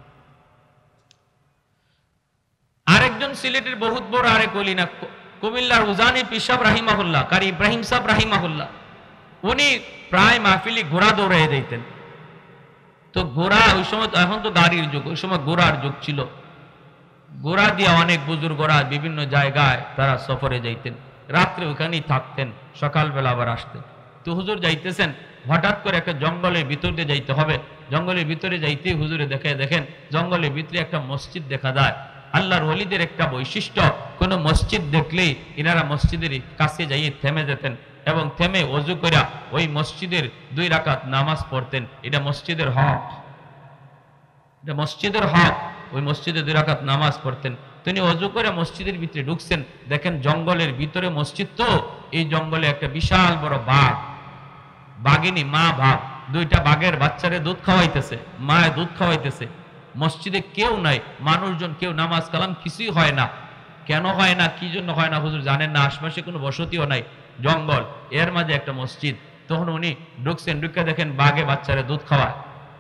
আরেকজন সিলেটের বহুত বড় আরেক ওলি না, কুমিল্লার উজানি পিসাব রাহিমাহুল্লাহ, কারি ইব্রাহিম সাহেব রাহিমাহুল্লাহ, উনি প্রায় মাহফিলি ঘোড়া দৌড়ে দিতেন। তো ঘোড়া ওই সময়, এখন তো গাড়ির যুগ, ওই সময় ঘোড়ার যুগ ছিল। ঘোড়া দিয়ে অনেক বুজুর্গরা বিভিন্ন জায়গায় তারা সফরে যাইতেন, রাত্রে ওখানেই থাকতেন, সকালবেলা আবার আসতেন। তো হুজুর যাইতেছেন, হঠাৎ করে একটা জঙ্গলের ভিতর দিয়ে যাইতে হবে। জঙ্গলের ভিতরে যাইতেই হুজুরে দেখেন জঙ্গলের ভিতরে একটা মসজিদ দেখা যায়। আল্লাহর ওলিদের একটা বৈশিষ্ট্য, কোন মসজিদ দেখলেই ইনারা মসজিদের কাছে যাইয়ে থেমে যেতেন এবং থেমে ওযু করে ওই মসজিদের 2 রাকাত নামাজ পড়তেন। এটা মসজিদের হক, এটা মসজিদের হক। ওই মসজিদে 2 রাকাত নামাজ পড়তেন। তিনি ওযু করে মসজিদের ভিতরে ঢুকছেন, দেখেন জঙ্গলের ভিতরে মসজিদ। তো এই জঙ্গলে একটা বিশাল বড় বাঘ, বাঘিনী মা বাঘ, 2টা বাঘের বাচ্চারে দুধ খাওয়াইতেছে, মায়ের দুধ খাওয়াইতেছে। মসজিদে কেউ নাই, মানুষজন কেউ, নামাজ কালাম কিছুই হয় না। কেন হয় না, কি জন্য হয় না হুজুর জানেন না। আশপাশে কোনো বসতিও নাই, জঙ্গল, এর মাঝে একটা মসজিদ। তখন উনি ঢুকছেন, ঢুকে দেখেন বাঘে বাচ্চারে দুধ খাওয়ায়।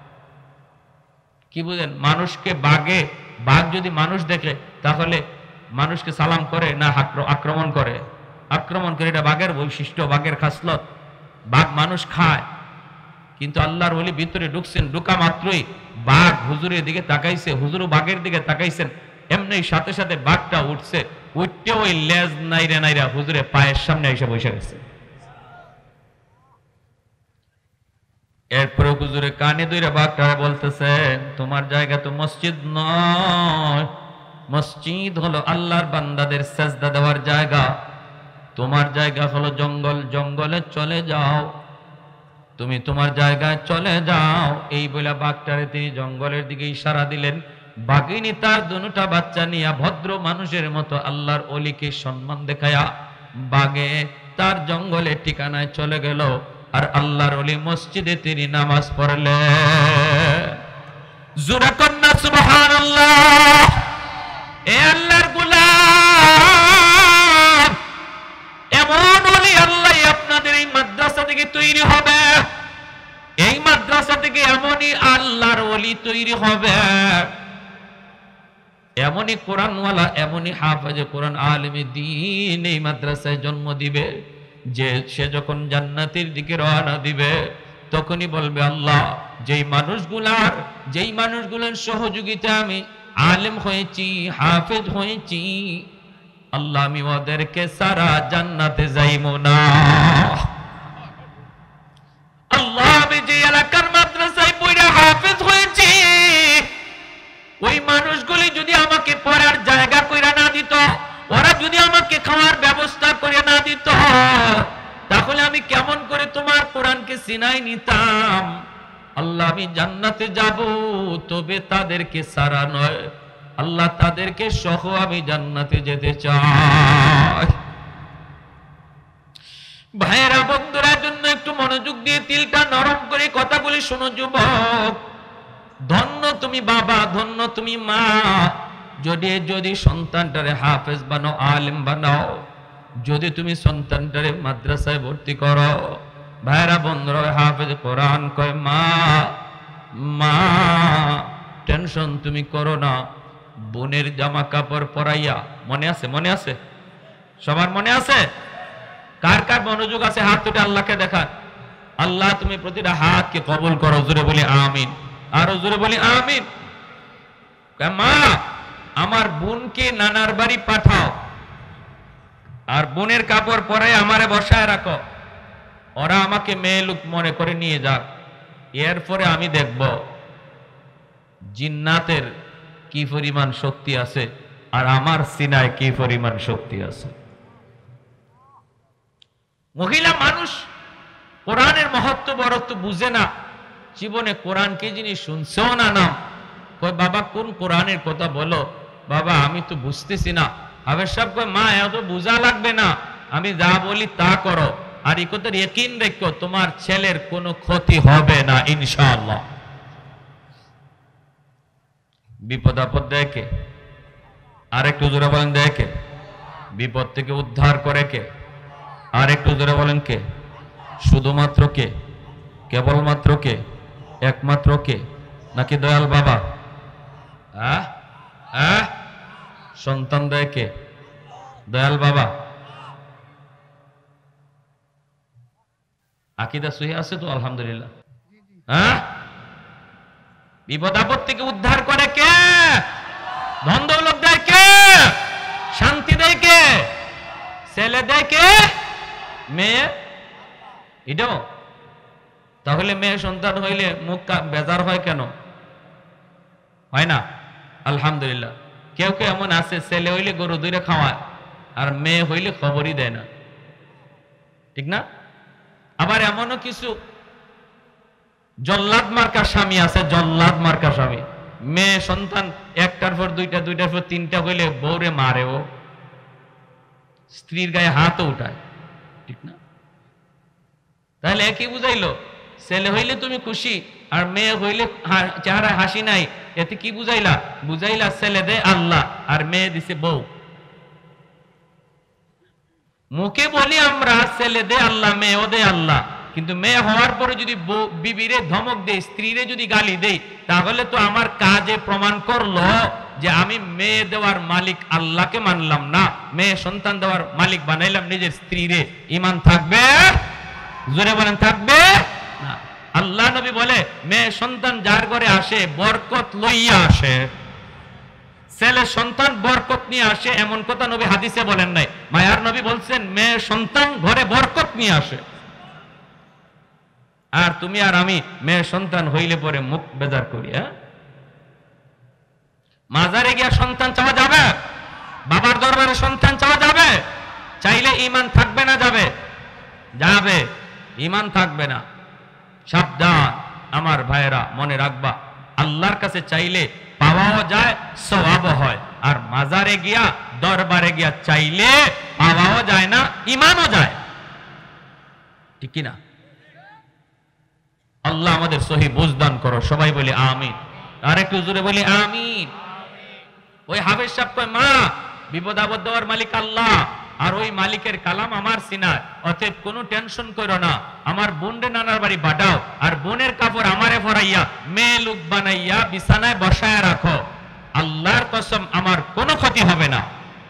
কি বুঝেন, মানুষকে বাঘ যদি মানুষ দেখে তাহলে মানুষকে সালাম করে না আক্রমণ করে? আক্রমণ করে। এটা বাঘের বৈশিষ্ট্য, বাঘের খাসলত। বাঘ মানুষ খায়। কিন্তু আল্লাহর ওলি ভিতরে ঢুকছেন, ঢুকা মাত্রই বাঘ হুজুরের দিকে তাকাইছে, হুজুরও বাঘের দিকে তাকাইছেন। এমনি সাথে সাথে বাঘটা উঠছে, উঠতে ওই লেজ নাইরা হুজুরের পায়ের সামনে এসে বসে গেছে। এরপরে হুজুরে কানে ধরে বাঘটা বলতেছে, তোমার জায়গা তো মসজিদ নয়, মসজিদ হলো আল্লাহর বান্দাদের সেজদা দেওয়ার জায়গা। তোমার জায়গা হলো জঙ্গল, জঙ্গলে চলে যাও, তুমি তোমার জায়গায় চলে যাও। এই বলে বাঘটারে তিনি জঙ্গলের দিকে ইশারা দিলেন। বাঘিনী তার 2টা বাচ্চা নিয়ে ভদ্র মানুষের মতো আল্লাহর ওলিকে সম্মান দেখায়া বাঘে তার জঙ্গলে ঠিকানায় চলে গেল। আর আল্লাহর ওলি মসজিদে তিনি নামাজ পড়লেন। জোরে কন্যা সুবহানাল্লাহ। এ আল্লাহর গোলাম, এমন ওলি আল্লাহ আপনাদের এই মাদ্রাসা থেকে তৈরি হবে। এই মাদ্রাসা থেকে এমনই আল্লাহর ওলি তৈরি হবে, এমনই কোরআনওয়ালা, এমনই হাফেজে কোরআন, আলেমে দ্বীন এই মাদ্রাসায় জন্ম দিবে যে সে যখন জান্নাতের দিকে রওনা দিবে তখনই বলবে, আল্লাহ যেই মানুষগুলার সহযোগিতা আমি আলেম হয়েছি, হাফেজ হয়েছি, আল্লাহ আমি ওদেরকে সারা জান্নাতে যাইবো না। আল্লাহ আমি যে এলাকার মাদ্রাসায় পড়ে হাফেজ হয়েছি, ওই মানুষগুলি যদি আমাকে পড়ার জায়গা কইরা না দিত, ওরা যদি আমাকে খাওয়ার ব্যবস্থা করে না দিত, তাহলে আমি কেমন করে তোমার কোরআনকে চিনাই নিতাম। আল্লাহ আমি জান্নাতে যাব, তবে তাদেরকে সারা নয়, আল্লাহ তাদেরকে সহ আমি জান্নাতে যেতে চাই। ভাইয়েরা বন্ধুরা, জন্য একটু মনোযোগ দিয়ে তিলটা নরম করে কথাগুলি শোনো যুবক। ধন্য তুমি বাবা, ধন্য তুমি মা, যদি সন্তানটারে হাফেজ বানাও, আলেম বানাও, যদি তুমি সন্তানটারে মাদ্রাসায় ভর্তি করো। ভাইরা বন্ধুরা, হাফেজ কোরআন কয়, মা টেনশন তুমি করো না, বোনের জামা কাপড় পরাইয়া, মনে আছে সবার মনে আছে? কার কার মনোযোগ আছে হাত তুলে আল্লাহকে দেখান। আল্লাহ তুমি প্রতিটা হাতকে কবুল করো, জোরে বলি আমিন, আরো জোরে বলি আমিন। মা আমার বোনকে নানার বাড়ি পাঠাও, আর বোনের কাপড় পরে আমারে বসায় রাখো, ওরা আমাকে মেয়ে লোক মনে করে নিয়ে যাক। এরপরে আমি দেখব জিন্নাতের কি পরিমাণ শক্তি আছে আর আমার সিনায় কি পরিমাণ শক্তি আছে। মহিলা মানুষ কোরআনের মহত্ব বড়ত্ব বুঝে না, জীবনে কোরআনকে যিনি শুনছেও না নাম, কয় বাবা কোন কোরআনের কথা বলো, বাবা আমি তো বুঝতেছি না। হাফেজ সাহেব কয় মা এত বোঝা লাগবে না, আমি যা বলি তা করো, আর এই কথার ইয়াকিন রেখো তোমার ছেলের কোনো ক্ষতি হবে না ইনশাআল্লাহ। বিপদ আপদ দেখে আর একটু জোরে বলেন দেখে, বিপদ থেকে উদ্ধার করে কে? আর একটু জোরে বলেন কে? শুধুমাত্র কে? কেবলমাত্র কে? একমাত্র কে? নাকি দয়াল বাবা? সন্তান দেয় কে? দয়াল বাবা। আকীদা সহি আছে তো আলহামদুলিল্লাহ। বিপদ আপদ থেকে উদ্ধার করে কে? ধন দৌলত দেয় কে? শান্তি দেয় কে? ছেলে দেয় কে? মেয়ে। এটাও তাহলে মেয়ে সন্তান হইলে মুখ বেজার হয় কেন? হয় না? আলহামদুলিল্লাহ। কেউ কেউ এমন আছে ছেলে হইলে গরু দূরে খাওয়ায় আর মেয়ে হইলে খবরই দেয় না, ঠিক না? আবার এমনও কিছু জল্লাদ মার্কা স্বামী আছে, জল্লাদ মার্কা স্বামী। মেয়ে সন্তান একটার পর দুইটা, দুইটার পর তিনটা হইলে বউরে মারেও, স্ত্রীর গায়ে হাতও উঠায়, ঠিক না? তাহলে একই বুঝাইলো, ছেলে হইলে তুমি খুশি আর মেয়ে হইলে চেহারা হাসি নাই, এতে কি বুঝাইলা? বুঝাইলা ছেলে দে আল্লাহ আর মেয়ে দিছে বউ। মুখে বলি আমরা ছেলে দে আল্লাহ, মেয়েও দে আল্লাহ, কিন্তু মেয়ে হওয়ার পরে যদি বিবিরে ধমক দেই, স্ত্রীরে যদি গালি দেই, তাহলে তো আমার কাজে প্রমাণ করলো যে আমি মেয়ে দেওয়ার মালিক আল্লাহকে মানলাম না, মেয়ে সন্তান দেওয়ার মালিক বানাইলাম নিজের স্ত্রীরে। ঈমান থাকবে? জোরে বলেন থাকবে না। আল্লাহ নবী বলে মেয়ে সন্তান যার ঘরে আসে বরকত লইয়া আসে। ছেলে সন্তান বরকত নিয়ে আসে এমন কথা নবী হাদিসে বলেন নাই। মায়ার নবী বলছেন মেয়ে সন্তান ঘরে বরকত নিয়ে আসে। আর তুমি আর আমি মেয়ে সন্তান হইলে পরে মুখ বেজার করি। মাজারে গিয়া সন্তান চাওয়া যাবে? বাবার দরবারে সন্তান চাওয়া যাবে? চাইলে ঈমান থাকবে না যাবে? যাবে। ঈমান থাকবে না। সাবধান আমার ভাইয়েরা, মনে রাখবা আল্লাহর কাছে চাইলে পাওয়াও যায়, সওয়াবও হয়। আর মাজারে গিয়া দরবারে গিয়া চাইলে পাওয়াও যায় না, ঈমানও যায়, ঠিক কি না? আল্লাহ আমাদের সহি বুঝদান করো। সবাই বলি আমিন। আর একটু জোরে বলি আমিন। ওই হাফেজ সাহেব কয় মা বিপদ আপদ দেওয়ার মালিক আল্লাহ, আর ওই মালিকের কালাম আমার সিনায়, অতএব কোনো টেনশন করো না। আমার বোনরে নানার বাড়ি পাঠাও আর বোনের কাপড় আমারে পরাইয়া মেয়ে লোক বানাইয়া বিছানায় বসায় রাখো, আল্লাহর কসম আমার কোনো ক্ষতি হবে না।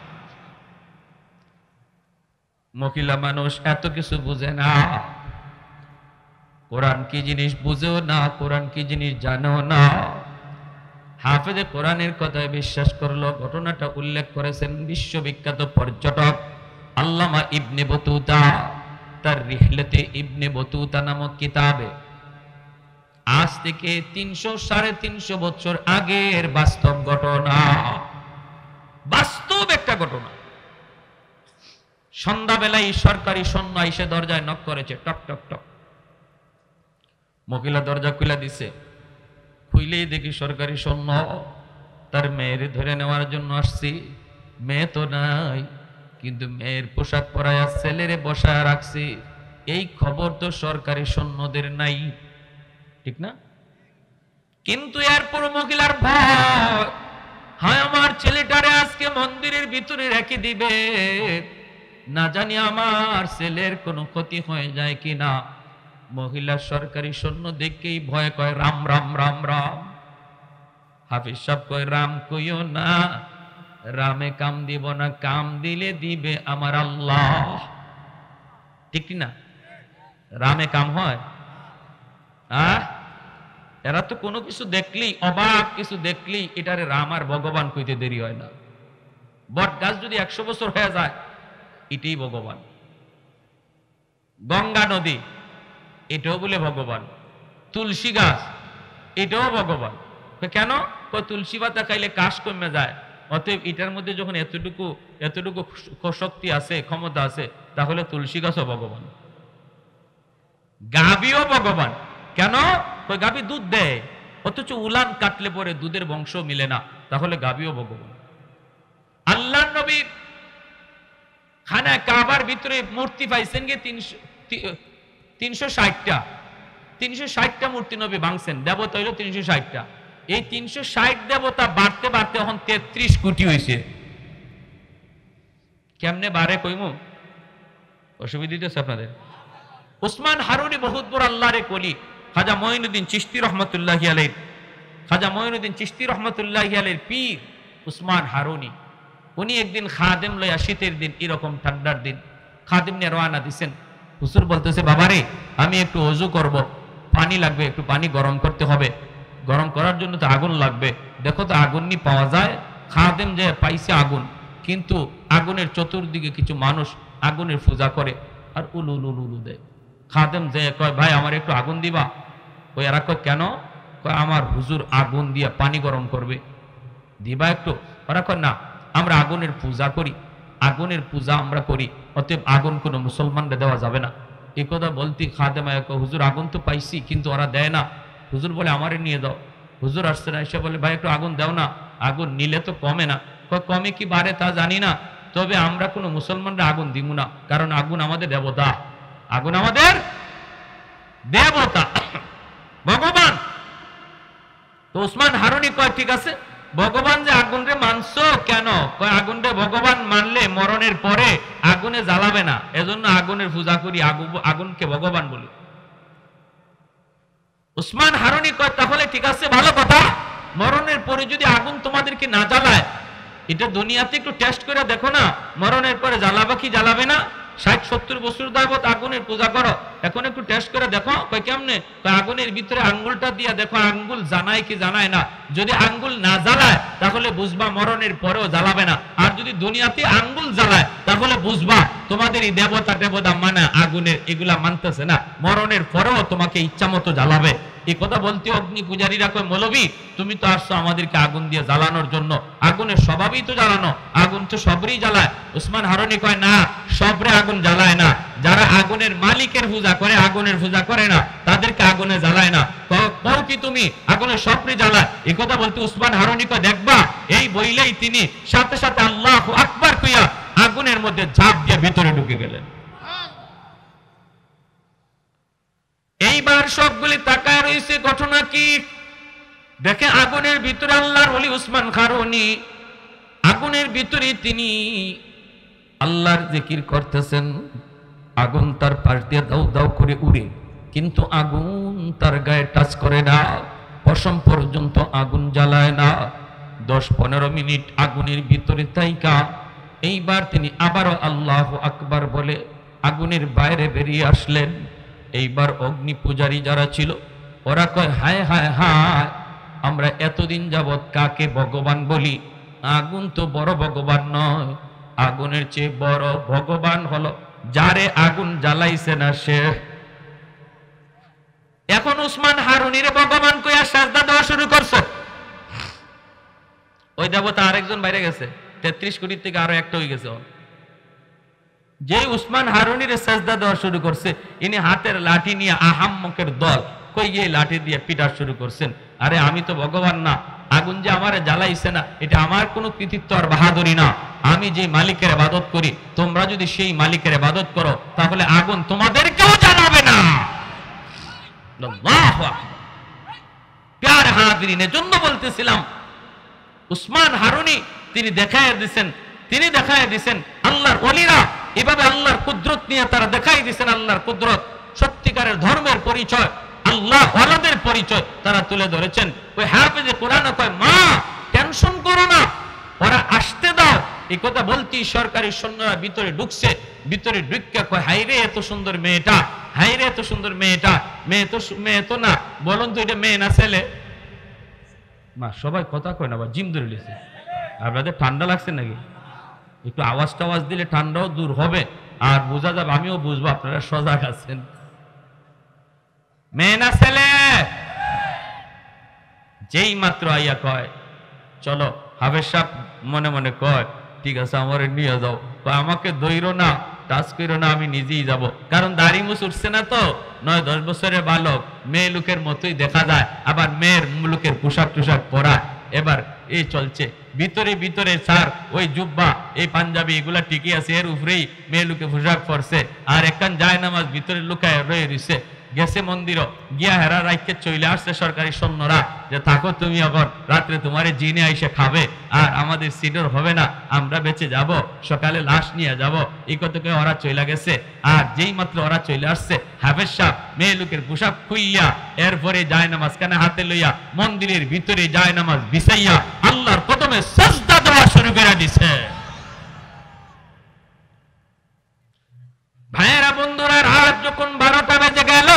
মহিলা মানুষ এত কিছু বুঝে না, কোরআন কি জিনিস বুঝেও না, কোরআন কি জিনিস জানেও না। হাফেজে কোরআনের কথায় বিশ্বাস করলো। ঘটনাটা উল্লেখ করেছেন বিশ্ববিখ্যাত পর্যটক আল্লামা ইবনে বতুতা তার রিহলাতে ইবনে বতুতা নামক কিতাবে। আজ থেকে 300-350 বছর আগের বাস্তব ঘটনা, বাস্তব একটা ঘটনা। সন্ধ্যাবেলায় সরকারি সৈন্য এসে দরজায় নক করেছে, টক টক টক। মহিলা দরজা খুলে দিছে, খুইলেই দেখি সরকারি সৈন্য। তার মেয়ের ধরে নেওয়ার জন্য আসছি। মেয়ে তো নাই, কিন্তু মেয়ের পোশাক পরায়া ছেলেরে বসায় রাখছি। এই খবর তো সরকারি সৈন্যদের নাই, ঠিক না? কিন্তু এরপর মহিলার ভয়, হায় আমার ছেলেটারে আজকে মন্দিরের ভিতরে রেখে দিবে, না জানি আমার ছেলের কোনো ক্ষতি হয়ে যায় কিনা। মহিলা সরকারি সৈন্য দেখেই ভয় কয় রাম রাম রাম রাম। হাফিজ সাহেব কয় রাম কইও না, রামে কাম দিব না, কাম দিলে দিবে আমার আল্লাহ, ঠিক না? রামে কাম হয়? এরা তো কোনো কিছু দেখলেই, অবাক কিছু দেখলেই এটারে রাম আর ভগবান কইতে দেরি হয় না। বট গাছ যদি 100 বছর হয়ে যায়, এটাই ভগবান। গঙ্গা নদী, এটাও বলে ভগবান। তুলসী গাছ, এটাও ভগবান। কেন? তুলসী পাতা খাইলে কাশ কমে যায়, অতএব এটার মধ্যে যখন এতটুকু এতটুকু শক্তি আছে, ক্ষমতা আছে, তাহলে তুলসী গাছও ভগবান। গাভীও ভগবান। কেন? গাভী দুধ দেয়, অথচ উলান কাটলে পরে দুধের বংশ মিলে না, তাহলে গাভীও ভগবান। আল্লাহর নবী খানায় কাবার ভিতরে মূর্তি পাইছেন গে 360টা মূর্তি নবী ভাঙছেন, দেবতা হইল 360টা। এই 360 দেবতা বাড়তে বাড়তে এখন 33 কোটি হয়েছে। কেমনে বাড়ে কইমু, অসুবিধা দিতেছে আপনাদের। উসমান হারুনি বহুত বড় আল্লাহরে কলি, খাজা মঈনুদ্দিন চিশতি রহমতুল্লাহি আলাইহি, খাজা মঈনুদ্দিন চিশতি রহমতুল্লাহি আলাইহির পীর উসমান হারুনি। উনি একদিন খাদেম লইয়া, শীতের দিন, এরকম ঠান্ডার দিন, খাদেম নিয়ে রওনা দিছেন। হুজুর বলতেছে, বাবারে আমি একটু ওযু করব, পানি লাগবে, একটু পানি গরম করতে হবে, গরম করার জন্য তো আগুন লাগবে, দেখো তো আগুন নি পাওয়া যায়। খাদেম যে পাইছে আগুন, কিন্তু আগুনের চতুর্দিকে কিছু মানুষ আগুনের পূজা করে আর উলু উলু উলু দেয়। খাদেম যে কয়, ভাই আমার একটু আগুন দিবা? ওই এরা কয়, কেন? কয়, আমার হুজুর আগুন দিয়ে পানি গরম করবে, দিবা একটু? ওরা কয়, না, আমরা আগুনের পূজা করি, আগুনের পূজা আমরা করি, অতএব আগুন কোনো মুসলমানরা দেওয়া যাবে না। এই কথা বলতে খাদেম কয়, হুজুর আগুন তো পাইছি, কিন্তু ওরা দেয় না। হুজুর বলে, আমারে নিয়ে দাও। হুজুর আসছে না, এসে বলে, ভাই একটু আগুন দাও না, আগুন নিলে তো কমে না। কমে কি বাড়ে তা জানি না, তবে আমরা কোনো মুসলমানরা আগুন দিব না, কারণ আগুন আমাদের দেবতা, আগুন আমাদের দেবতা, ভগবান। তো উসমান হারুনি কয়, ঠিক আছে, ভগবান যে আগুন রে মানছো কেন? কয়, আগুন রে ভগবান মানলে মরণের পরে আগুনে জ্বালাবে না, এজন্য আগুনের পূজা করি, আগুনকে ভগবান বলি। উসমান হারুনি কয়, তাহলে ঠিক আছে, ভালো কথা, মরণের পরে যদি আগুন তোমাদেরকে না জ্বালায়, এটা দুনিয়াতে একটু টেস্ট করে দেখো না, মরণের পরে জ্বালাবে কি জ্বালাবে না? 60-70 বছর যাবত আগুনের পূজা করো, এখন একটু টেস্ট করে দেখো। কয়, কেমনে? আগুনের ভিতরে আঙ্গুলটা দিয়া দেখো, আঙ্গুল জানায় কি জানায় না। যদি আঙ্গুল না জ্বালায় তাহলে বুঝবা মরণের পরেও জ্বালাবে না, আর যদি দুনিয়াতে আঙ্গুল জ্বালায় তাহলে বুঝবা তোমাদের এই দেবতা মানে আগুনের এগুলা মানতেছে না, মরণের পরেও তোমাকে ইচ্ছা মতো জ্বালাবে। এই কথা বলতে অগ্নি পূজারীরা কয়, মৌলবী তুমি তো আসছো আমাদেরকে আগুন দিয়ে জ্বালানোর জন্য, আগুনের স্বভাবই তো জ্বালানো, আগুন তো সবরেই জ্বালায়। উসমান হারুনি কয়, না, সবরে আগুন জ্বালায় না, যারা আগুনের মালিকের পূজা করে, আগুনের পূজা করে না, তাদেরকে আগুনে জ্বালায় না। কও কি তুমি আগুনের সবরে জ্বালায়? এই কথা বলতে উসমান হারুনি কয়, দেখবা, এই বইলেই তিনি সাথে সাথে আল্লাহু আকবার কইয়া আগুনের মধ্যে ঝাঁপ দিয়ে ভিতরে ঢুকে গেলেন। এইবার সবগুলি তাকায় রয়েছে, ঘটনা কি? দেখে আগুনের ভিতরে আল্লাহর ওলি উসমান হারুনি, আগুনের ভিতরে তিনি আল্লাহর জিকির করতেছেন। আগুন তার পাশ দিয়ে দাউ দাউ করে উড়ে, কিন্তু আগুন তার গায়ে টাচ করে না, পশম পর্যন্ত আগুন জ্বালায় না। 10-15 মিনিট আগুনের ভিতরে তাইকা এইবার তিনি আবারও আল্লাহু আকবার বলে আগুনের বাইরে বেরিয়ে আসলেন। এইবার অগ্নি পূজারী যারা ছিল ওরা কয়, হায় হায় হায়, আমরা এতদিন যাবৎ কাকে ভগবান বলি? আগুন তো বড় ভগবান নয়, আগুনের চেয়ে বড় ভগবান হলো যারে আগুন জ্বালাইছে না সে। এখন উসমান হারুনির ভগবান কইয়া সাজদা দেওয়া শুরু করছে। ওই দেবতা আরেকজন বাইরে গেছে, 33 কোটির থেকে আরো একটা হয়ে গেছে। যে উসমান হারুনির সাজদা দেওয়া শুরু করছে, ইনি হাতের লাঠি নিয়ে আহাম্মকের দল কই গিয়ে লাঠি দিয়ে পিটা শুরু করছেন। আরে আমি তো ভগবান না, আগুন যে আমারে জ্বালাইছে না, এটা আমার কোনো কৃতিত্ব আর বাহাদুরি না। আমি যে মালিকের ইবাদত করি, তোমরা যদি সেই মালিকের ইবাদত করো তাহলে আগুন তোমাদেরকেও জ্বালাবে না। আল্লাহু আকবার। প্যারে হাজিরিন, এজন্য বলতেছিলাম উসমান হারুনি তিনি দেখায় দিয়েছেন আল্লাহর ওলিরা এভাবে আল্লাহর কুদরত নিয়ে তারা দেখাই দিয়েছেন, আল্লাহর কুদরত, সত্যিকারের ধর্মের পরিচয়, আল্লাহ ওয়ালাদের পরিচয় তারা তুলে ধরেছেন। ওই হাফেজে কোরআন কয়, মা টেনশন করো না, ওরা আসতে দাও। এই কথা বলতেই সরকারি সৈন্যরা ভিতরে ঢুকছে, ভিতরে ঢুকে কয়, হাইরে এত সুন্দর মেয়েটা, হাইরে এত সুন্দর মেয়েটা। মেয়ে তো না, বলুন তো এটা মেয়ে না ছেলে? মা সবাই কথা কয় না, বা জিম ধরে লিছে। আপনাদের ঠান্ডা লাগছে নাকি? একটু আওয়াজ টাওয়াজ দিলে ঠান্ডাও দূর হবে আর বোঝা যাবে, আমিও বুঝবো আপনারা সজাগ আছেন। মেয়ে না ছেলে? যেই মাত্র আইয়া কয় চলো, হাফেজ সাহেব মনে মনে কয়, ঠিক আছে আমারে নিয়ে যাও। আমাকে দইরো না, টাচ করো না, আমি নিজেই যাব। কারণ দাড়ি মুছ উঠছে না তো, 9-10 বছরের বালক, মেয়ে লোকের মতোই দেখা যায়, আবার মেয়ের লোকের পোশাক টোশাক পরা। এবার এই চলছে, ভিতরে ভিতরে স্যার ওই জুব্বা এই পাঞ্জাবি এগুলা টিকে আছে, এর উপরেই মেয়ে লোকে পোশাক পরছে, আর একখান যায় নামাজ ভিতরে লুকায় রয়ে রয়েছে। গেছে মন্দির গিয়া হেরা রাইকে চলে আসছে সরকারি সৈন্যরা যে থাকো তুমি, এখন রাত্রে তোমারে জিনে আইসে খাবে, আর আমাদের সিডর হবে না, আমরা বেঁচে যাব, সকালে লাশ নিয়ে যাব। এই কথাকে ওরা চলে গেছে। আর যেই মাত্র ওরা চলে আসছে, হাফেজ সাহেব মেয়ে লোকের পোশাক খুইয়া এরপরে যায় নামাজ কানে হাতে লইয়া মন্দিরের ভিতরে যায় নামাজ বিছাইয়া আল্লাহর কদমে সাজদা দেওয়া শুরু করে দিছে। ভাইয়েরা বন্ধুরা, রাত যখন 12টা বেজে গেল,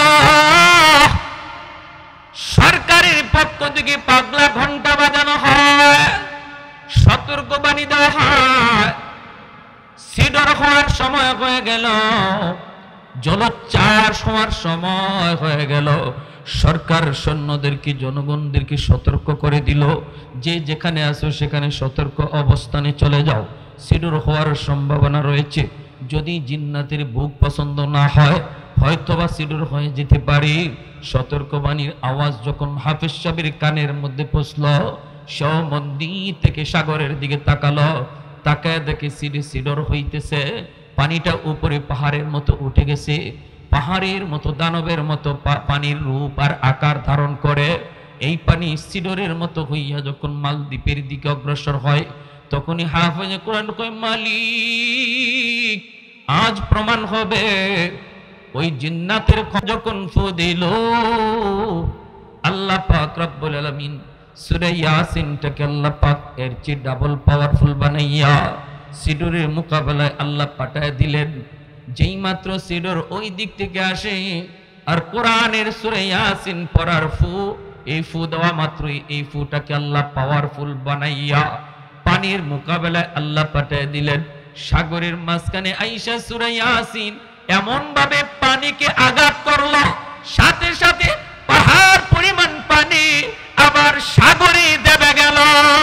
সরকারের পক্ষ থেকে পাগলা ঘন্টা বাজানো হয়, সতর্কবাণী দেওয়া হয়, সিডর হওয়ার সময় হয়ে গেল, জলোচ্ছ্বাস হওয়ার সময় হয়ে গেল। সরকার সৈন্যদেরকে জনগণদেরকে সতর্ক করে দিল যে যেখানে আছো সেখানে সতর্ক অবস্থানে চলে যাও, সিডর হওয়ার সম্ভাবনা রয়েছে। যদি জিন্নাতের বুক পছন্দ না হয় হয়তোবা সিডর হয়ে যেতে পারে। সতর্কবাণীর আওয়াজ যখন হাফেজ সাহেবের কানের মধ্যে পৌঁছল, সে মন্দির থেকে সাগরের দিকে তাকালো, তাকায় দেখে সিডর হইতেছে। পানিটা উপরে পাহাড়ের মতো উঠে গেছে, পাহাড়ের মতো দানবের মতো পানির রূপ আর আকার ধারণ করে। এই পানি সিডরের মতো হইয়া যখন মালদ্বীপের দিকে অগ্রসর হয়, তখনই হাফেজে কোরআন কয়, মালিক আজ প্রমাণ হবে। ওই জিন্নাতের যখন ফু দিল, আল্লাহ পাক রব্বুল আলামিন সূরা ইয়াসিনটাকে আল্লাহ পাক এর চেয়ে ডাবল পাওয়ারফুল বানাইয়া সিডরের মোকাবেলায় আল্লাহ পাঠায় দিলেন। যেই মাত্র সিডর ওই দিক থেকে আসে আর কোরআনের সূরা ইয়াসিন পড়ার ফু, এই ফু দেওয়া মাত্রই এই ফুটাকে আল্লাহ পাওয়ারফুল বানাইয়া পানির মোকাবেলায় আল্লাহ পাঠিয়ে দিলেন। সাগরের মাঝখানে আইসা সূরা ইয়াসিন এমন ভাবে পানিকে আঘাত করলো, সাথে সাথে পাহাড় পরিমাণ পানি আবার সাগরে দেবে গেল।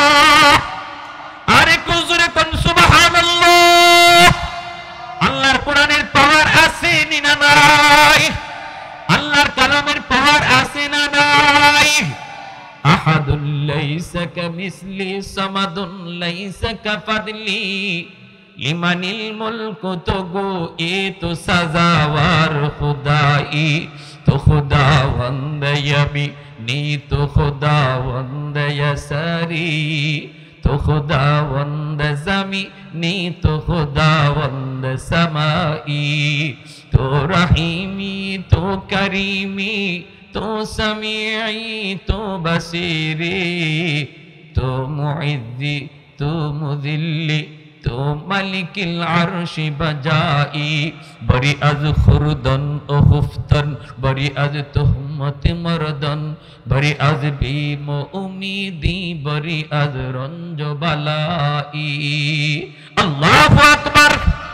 আরে কুজুরে কোন সুবহানাল্লাহ! আল্লাহর কোরআনের পাওয়ার আছে না নাই? আল্লাহর কালামের পাওয়ার আছে না নাই? আহাদুল লাইসা কামিসলি সামাদুন লাইসা কাফাদলি লিমানিল মুলকু তুগু এ তো সাজাওয়ার খুদাই তো খুদাওয়ান্দ ইয়াবি নি তো খুদাওয়ান্দ ইয়াসারি তো খুদাওয়ান্দ জামি নি তো খুদাওয়ান্দ সামাই তো রহিমি তো করিমি তো সমিঈ তো বসিরি তো মুইজ্জি তো মুযিল্লি তো মালিকিল আরশি বাজাই বরি আজ খুরদন ও খুফতন বরি আজ তুহমত মরদন বরি আজ বীম উমিদি বরি আজ রঞ্জ বালাই। আল্লাহু আকবার!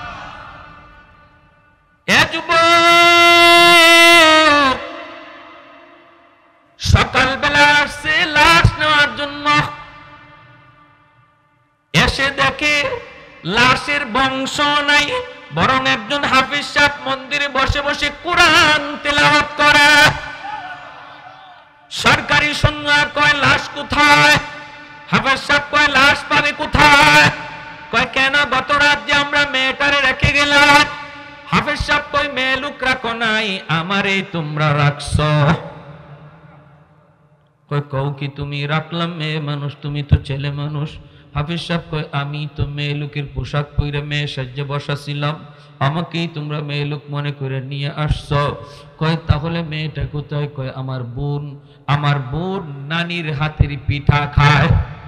এ যুবক, সকালবেলা আসছে লাশ নেওয়ার জন্য, এসে দেখে লাশের বংশ নাই, বরং একজন হাফেজ সাহেব মন্দিরে বসে বসে কোরআন তেলাওয়াত করে। সরকারি সৈন্য কয় লাশ কোথায়? হাফেজ সাহেব কয় লাশ পাবে কোথায়? কয় কেন, গত রাত যে আমরা মেয়েটারে রেখে গেলাম। হাফেজ সাহেব কয় মেয়ে লোক রাখো নাই, আমারে তোমরা রাখছ। কয় কও কি তুমি রাখলাম মেয়ে মানুষ, তুমি তো ছেলে মানুষ। হাফেজ সাহেব কয় আমি তো মেয়ে লোকের পোশাক পরে মেয়ে সাজ্জে বসাছিলাম, আমাকেই তোমরা মেয়ে লোক মনে করে নিয়ে আসছ। কয় তাহলে মেয়েটা কোথায়? কয় আমার বোন, আমার বোন নানির হাতের পিঠা খায়।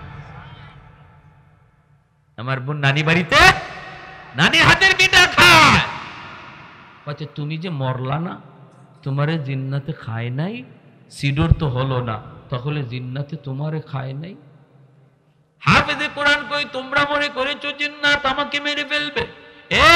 আমার বোন নানি বাড়িতে নানির হাতের পিঠা খায়। আচ্ছা তুমি যে মরলা না, তোমারে জিন্নাতে খায় নাই? সিডর তো হলো না, তাহলে জিন্নাতে তোমারে খায় নাই? হাফেজে কোরআন কই তোমরা মনে করেছো জিন্নাত আমাকে মেরে ফেলবে? এ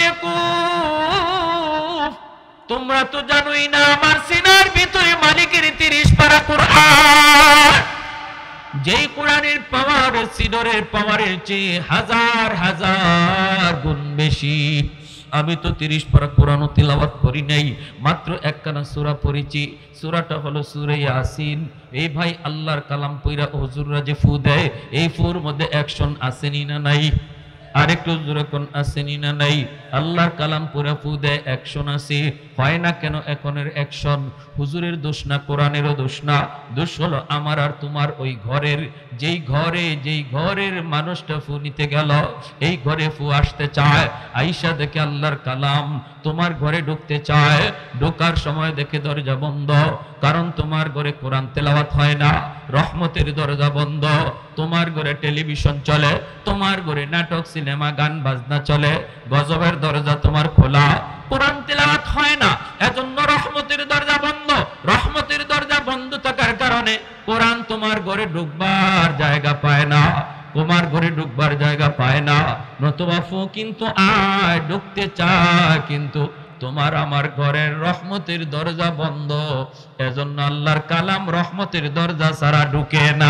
বেকুফ, তোমরা তো জানোই না আমার সিনার ভিতরে মালিকের 30 পারা কোরআন, যেই কোরআনের পাওয়ার সিডরের পাওয়ারের চেয়ে হাজার হাজার গুণ বেশি। আমি তো 30 পারা কোরআন তিলাওয়াত করি নাই, মাত্র একখানা সূরা পড়েছি, সূরাটা হলো সূরা ইয়াসিন। এই ভাই আল্লাহর কালাম পয়রা হুজুররা যে ফু দেয়, এই ফুর মধ্যে অ্যাকশন আসেনি না নাই? আরেকটু জোরে কোন আসেনি না নাই? আল্লাহর কালাম পুরা ফু দেয়, অ্যাকশন আছে, হয় না কেন এখনের অ্যাকশন? হুজুরের দোষ না, কোরআনেরও দোষ না, দোষ হলো আমার আর তোমার ওই ঘরের। যেই ঘরের মানুষটা ফু নিতে গেল, এই ঘরে ফু আসতে চায়, আইসা দেখে আল্লাহর কালাম, তোমার ঘরে ঢুকতে চায়, ঢোকার সময় দেখে দরজা বন্ধ, কারণ তোমার ঘরে কোরআন তেলাওয়াত হয় না, রহমতের দরজা বন্ধ। তোমার ঘরে টেলিভিশন চলে, তোমার ঘরে নাটক, সিনেমা, গান বাজনা চলে, গজবের দরজা তোমার খোলা, কোরআন তেলাওয়াত হয় না, এজন্য রহমতের দরজা বন্ধ। রহমতের দরজা বন্ধ থাকার কারণে কোরআন তোমার ঘরে ঢুকবার জায়গা পায় না, তোমার ঘরে ঢুকবার জায়গা পায় না। নতুবা ফু কিন্তু আয় ঢুকতে চায়, কিন্তু তোমার আমার ঘরের রহমতের দরজা বন্ধ, এজন্য আল্লাহর কালাম রহমতের দরজা ছাড়া ঢুকে না।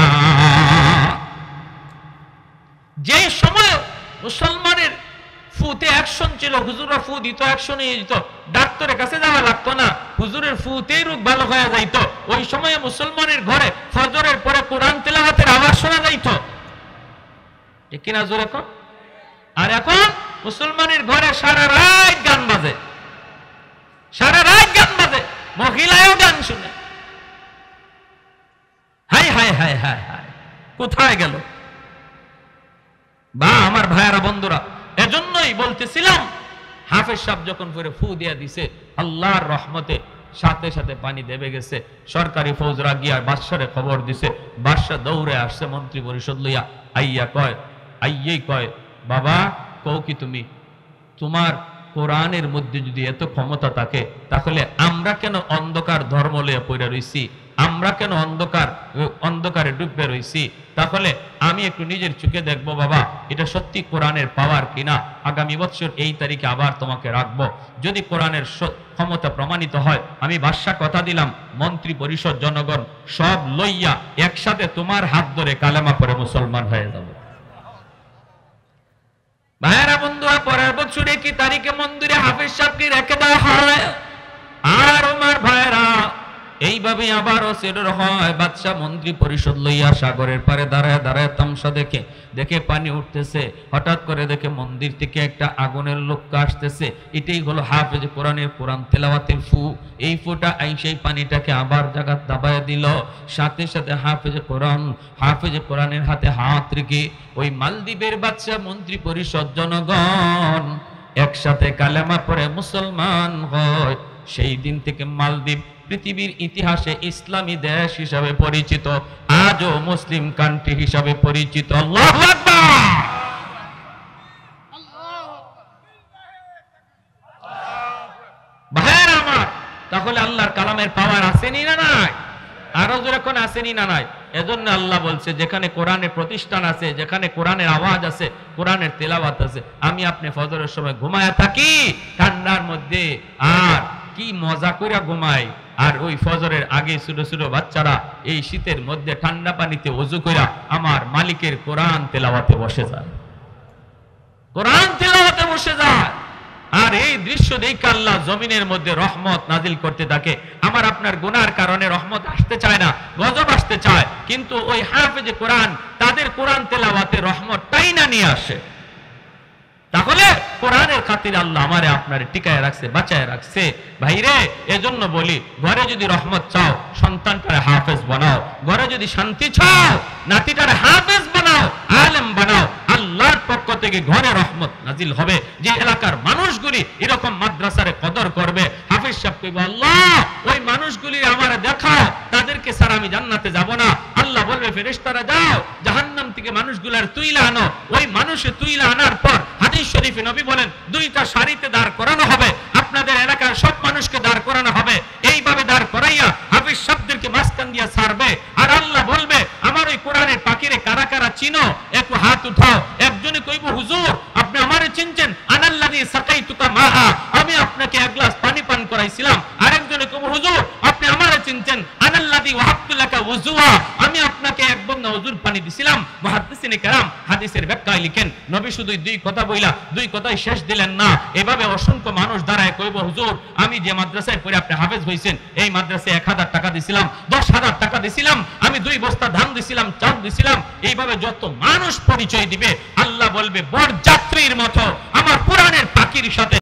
যে সময় মুসলমানের ফুতে অ্যাকশন ছিল, হুজুররা ফু দিত, অ্যাকশন নিয়ে যেত, ডাক্তারের কাছে যাওয়া লাগতো না, হুজুরের ফুতেই রোগ ভালো হয়ে যাইত। ওই সময়ে মুসলমানের ঘরে ফজরের পরে কোরআন তেলাওয়াতের আওয়াজ শোনা যাইত, ঠিক কিনা জোরে কর? আর এখন মুসলমানের ঘরে সারা রাত গান বাজে, সারা রাত গান বাজে, মহিলায়ও গান শুনে। Hi hi hi hi hi, কোথায় গেল? বা আমার ভাইয়ারা বন্ধুরা, এজন্যই বলতেছিলাম, হাফেজ সাহেব যখন করে ফু দিয়া দিছে, আল্লাহর রহমতে সাথে সাথে পানি দেবে গেছে। সরকারি ফৌজরা গিয়া বাদশারে খবর দিছে, বাদশা দৌড়ে আসছে মন্ত্রী পরিষদ লইয়া, আইয়েই কয়, বাবা কও কি তুমি, তোমার কোরআনের মধ্যে যদি এত ক্ষমতা থাকে, তাহলে আমরা কেন অন্ধকার ধর্ম লইয়া পইরা রইছি, আমরা কেন অন্ধকারে ডুবে রইছি? তাহলে আমি একটু নিজের চোখে দেখবো বাবা, এটা সত্যি কোরআনের পাওয়ার কিনা। আগামী বছর এই তারিখে আবার তোমাকে রাখবো, যদি কোরআনের ক্ষমতা প্রমাণিত হয়, আমি বাদশা কথা দিলাম, মন্ত্রী পরিষদ জনগণ সব লইয়া একসাথে তোমার হাত ধরে কালেমা পড়ে মুসলমান হয়ে যাবে। ভাইয়েরা বন্ধুরা, পরের বছরে কি তারিখে মন্দিরে হাফেজ সাহেবকে রেখে দেওয়া হয়। আর আমার ভাইয়েরা, এইভাবে আবারও সেটার হয়, বাদশা মন্ত্রী পরিষদ লইয়া সাগরের পারে দাঁড়ায় দাঁড়ায় তামসা দেখে পানি উঠতেছে, হঠাৎ করে দেখে মন্দির থেকে একটা আগুনের লোক আসতেছে। এটাই হলো হাফেজ কোরআনের কোরআন তেলাওয়াতের ফু। এই ফুটা সেই পানিটাকে আবার জায়গা দাবায় দিল, সাথে সাথে হাফেজ কোরআনের হাতে হাত রেখে ওই মালদ্বীপের বাদশা মন্ত্রী পরিষদ জনগণ একসাথে কালেমা পড়ে মুসলমান হয়। সেই দিন থেকে মালদ্বীপ পৃথিবীর ইতিহাসে ইসলামী দেশ হিসাবে পরিচিত, আজও মুসলিম কান্ট্রি হিসাবে পরিচিত। আল্লাহু আকবার। ভাইয়েরা আমার, তাহলে আল্লাহর কালামের পাওয়ার আসেনি না নাই? আরো যখন আসেনি না নাই? এজন্য আল্লাহ বলছে, যেখানে কোরআনের প্রতিষ্ঠান আছে, যেখানে কোরআনের আওয়াজ আছে, কোরআনের তেলাওয়াত আছে, আমি আপনি ফজরের সময় ঘুমায়া থাকি ঠান্ডার মধ্যে, আর কি মজা কইরা ঘুমাই। আর ওই ফজরের আগে ছোট ছোট বাচ্চারা এই শীতের মধ্যে ঠান্ডা পানিতে ওযু কইরা আমার মালিকের কোরআন তেলাওয়াতে বসে যায়, কোরআন তেলাওয়াতে বসে যায়। আর এই দৃশ্য দেখে আল্লাহ জমিনের মধ্যে রহমত নাজিল করতে থাকে। আমার আপনার গুনার কারণে রহমত আসতে চায় না, গজব আসতে চায়, কিন্তু ওই হাফেজে কোরআন তাদের কোরআন তেলাওয়াতে রহমতটাই না নিয়ে আসে। তাহলে কোরআনের খাতিরে আল্লাহ আমারে আপনারে টিকায় রাখছে, বাঁচায় রাখছে। ভাইরে, এজন্য বলি, ঘরে যদি রহমত চাও, সন্তানটারে হাফেজ বানাও। ঘরে যদি শান্তি চাও, নাতিটারে হাফেজ বানাও, আলেম বানাও। আল্লাহর পক্ষ থেকে ঘরে রহমত নাজিল হবে। যে এলাকার মানুষগুলি এরকম মাদ্রাসারে কদর করবে, হাফেজ সাহেব কইবে, আল্লাহ ওই মানুষগুলি আমারে দেখাও, তাদেরকে ছাড়া আমি জান্নাতে যাব না। আল্লাহ বলবে, ফেরেশতারা যাও জাহান্নাম থেকে মানুষগুলার তুইলা আনো। ওই মানুষে তুইলা আনার পর হাদিস শরীফে নবী বলেন, দুইটা সারিতে দাঁড় করানো হবে, আপনাদের এলাকার সব মানুষকে দাঁড় করানো হবে। এইভাবে দাঁড় করাইয়া হাফেজ সাহেবদেরকে মাঝখান দিয়া ছাড়বে। আর আল্লাহ বলবে, আমার ওই কোরআনের পাখিরে কারা কারা চিনো, একটু হাত উঠাও। একজনে কইব, হুজুর আপনি আমারে চিনছেন, আনাল্লাযী সাকাইতুকা মাআ, আমি আপনাকে এক গ্লাস পানি পান করাইছিলাম। আরেকজনে কইব, হুজুর আপনি আমারে চিনছেন, আনাল্লাযী ওয়াহাবতু লাকা ওযুয়া, আমি আপনাকে এক বন্ধ ওযুর পানি দিছিলাম। মুহাদ্দিসিনে কেরাম হাদিসের ব্যাখ্যায় লিখেন, নবী শুধু দুই কথা বইলা দুই কথাই শেষ দিলেন না, এভাবে অসংখ্য মানুষ দাঁড়ায় কইব, হুজুর আমি যে মাদ্রাসায় পড়ে আপনি হাফেজ হইছেন, এই মাদ্রাসায় 1000 টাকা দিছিলাম, 10,000 টাকা দিছিলাম, আমি 2 বস্তা ধান দিছিলাম, চাল দিছিলাম। এইভাবে যত মানুষ পরিচয় দিবে, আল্লাহ বলবে বরযাত্রীর মতো আমার কোরআনের পাখির সাথে